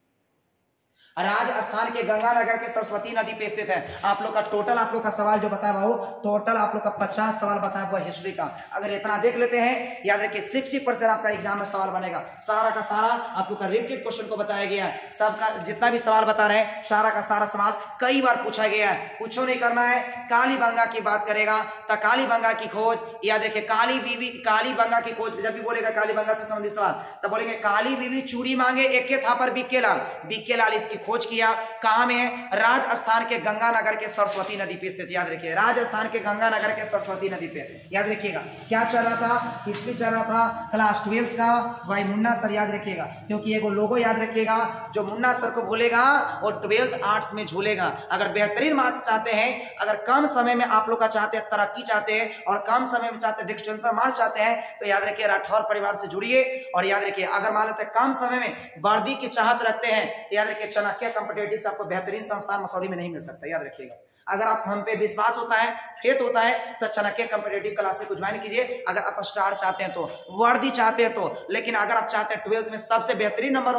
राजस्थान के गंगानगर के सरस्वती नदी पे स्थित है। आप लोग का टोटल आप लोग का सवाल जो बताया वो टोटल आप लोग का पचास सवाल बताया हुआ हिस्ट्री का। अगर इतना देख लेते हैं, याद रखिए साठ परसेंट आपका एग्जाम में सवाल बनेगा। सारा का सारा आप लोग का रिपीटेड क्वेश्चन को बताया गया है। सबका जितना भी सवाल बता रहे हैं, सारा का सारा सवाल कई बार पूछा गया है। कुछ नहीं करना है, कालीबंगा की बात करेगा तो कालीबंगा की खोज। याद रखिए काली बीवी, कालीबंगा की खोज जब भी बोलेगा कालीबंगा से संबंधित सवाल तो बोलेंगे काली बीवी चूड़ी मांगे, एक था पर बिक्के लाल। बिक्के लाल इसकी खोज किया। कहां में है, राजस्थान के गंगानगर के सरस्वती नदी पे स्थित। याद रखिए राजस्थान के गंगानगर के सरस्वती नदी पे। याद रखिएगा क्या चल रहा था, हिस्ट्री चल रहा था क्लास ट्वेल्थ का, भाई मुन्ना सर। याद रखिएगा क्योंकि एगो लोगो याद रखिएगा, जो मुन्ना सर को भूलेगा वो ट्वेल्थ आर्ट्स में झूलेगा। अगर बेहतरीन मार्क्स चाहते हैं, अगर कम समय में आप लोग का चाहते हैं तरक्की चाहते हैं और कम समय में चाहते हैं डिस्टिंक्शन मार्क्स चाहते हैं, तो याद रखिए राठौर परिवार से जुड़िए। और याद रखिए अगर मान लेते कम समय में वर्दी की चाहत रखते हैं, तो याद रखिए चाणक्य कॉम्पिटिटिव से आपको बेहतरीन संस्थान मसौरी में नहीं मिल सकता। याद रखिएगा अगर आप हम पे विश्वास होता है, फेथ होता है, तो चाणक्य कॉम्पिटिटिव क्लास को ज्वाइन कीजिए। अगर आप स्टार चाहते हैं तो, वर्दी चाहते हैं तो। लेकिन अगर आप चाहते हैं ट्वेल्थ में सबसे बेहतरीन नंबर हो,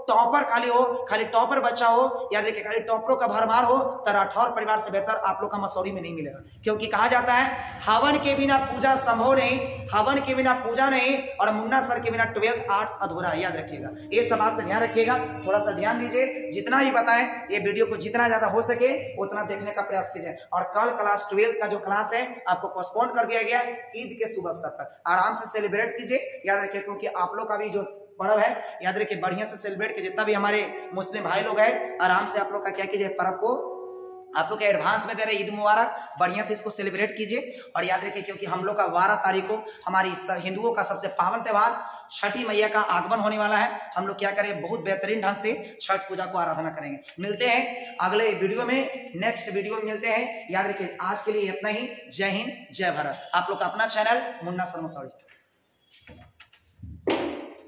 टॉपर खाली हो, खाली टॉपर बच्चा हो, याद रखिए खाली टॉपरों का भरमार हो तो राठौर परिवार से बेहतर आप लोग का मसौरी में नहीं मिलेगा। क्योंकि कहा जाता है हवन के बिना पूजा संभव नहीं, हवन के बिना पूजा नहीं, और मुन्ना सर के बिना ट्वेल्थ आर्ट्स अधूरा है। याद रखिएगा, ये सब बात का ध्यान रखिएगा, थोड़ा सा ध्यान दीजिए। जितना भी बताएं ये वीडियो को जितना ज्यादा हो सके उतना देखने का प्रयास कीजिए। और कल क्लास ट्वेल्थ का जो क्लास है आपको पोस्टपोन कर दिया गया है ईद के शुभ अवसर पर, आराम से सेलिब्रेट कीजिए। याद रखिए क्योंकि आप लोग का भी जो पर्व है याद रखिए बढ़िया से सेलिब्रेट कीजिए। जितना भी हमारे मुस्लिम भाई लोग हैं आराम से आप लोग का क्या कीजिए, पर्व को आप लोग के एडवांस में दे रहे ईद मुबारक, बढ़िया से इसको सेलिब्रेट कीजिए। और याद रखिए क्योंकि हम लोग का बारह तारीख को हमारी हिंदुओं का सबसे पावन त्योहार छठी मैया का आगमन होने वाला है। हम लोग क्या करेंगे, बहुत बेहतरीन ढंग से छठ पूजा को आराधना करेंगे। मिलते हैं अगले वीडियो में, नेक्स्ट वीडियो में मिलते हैं। याद रखिए आज के लिए इतना ही। जय हिंद, जय भारत। आप लोग का अपना चैनल मुन्ना सर मसौरी।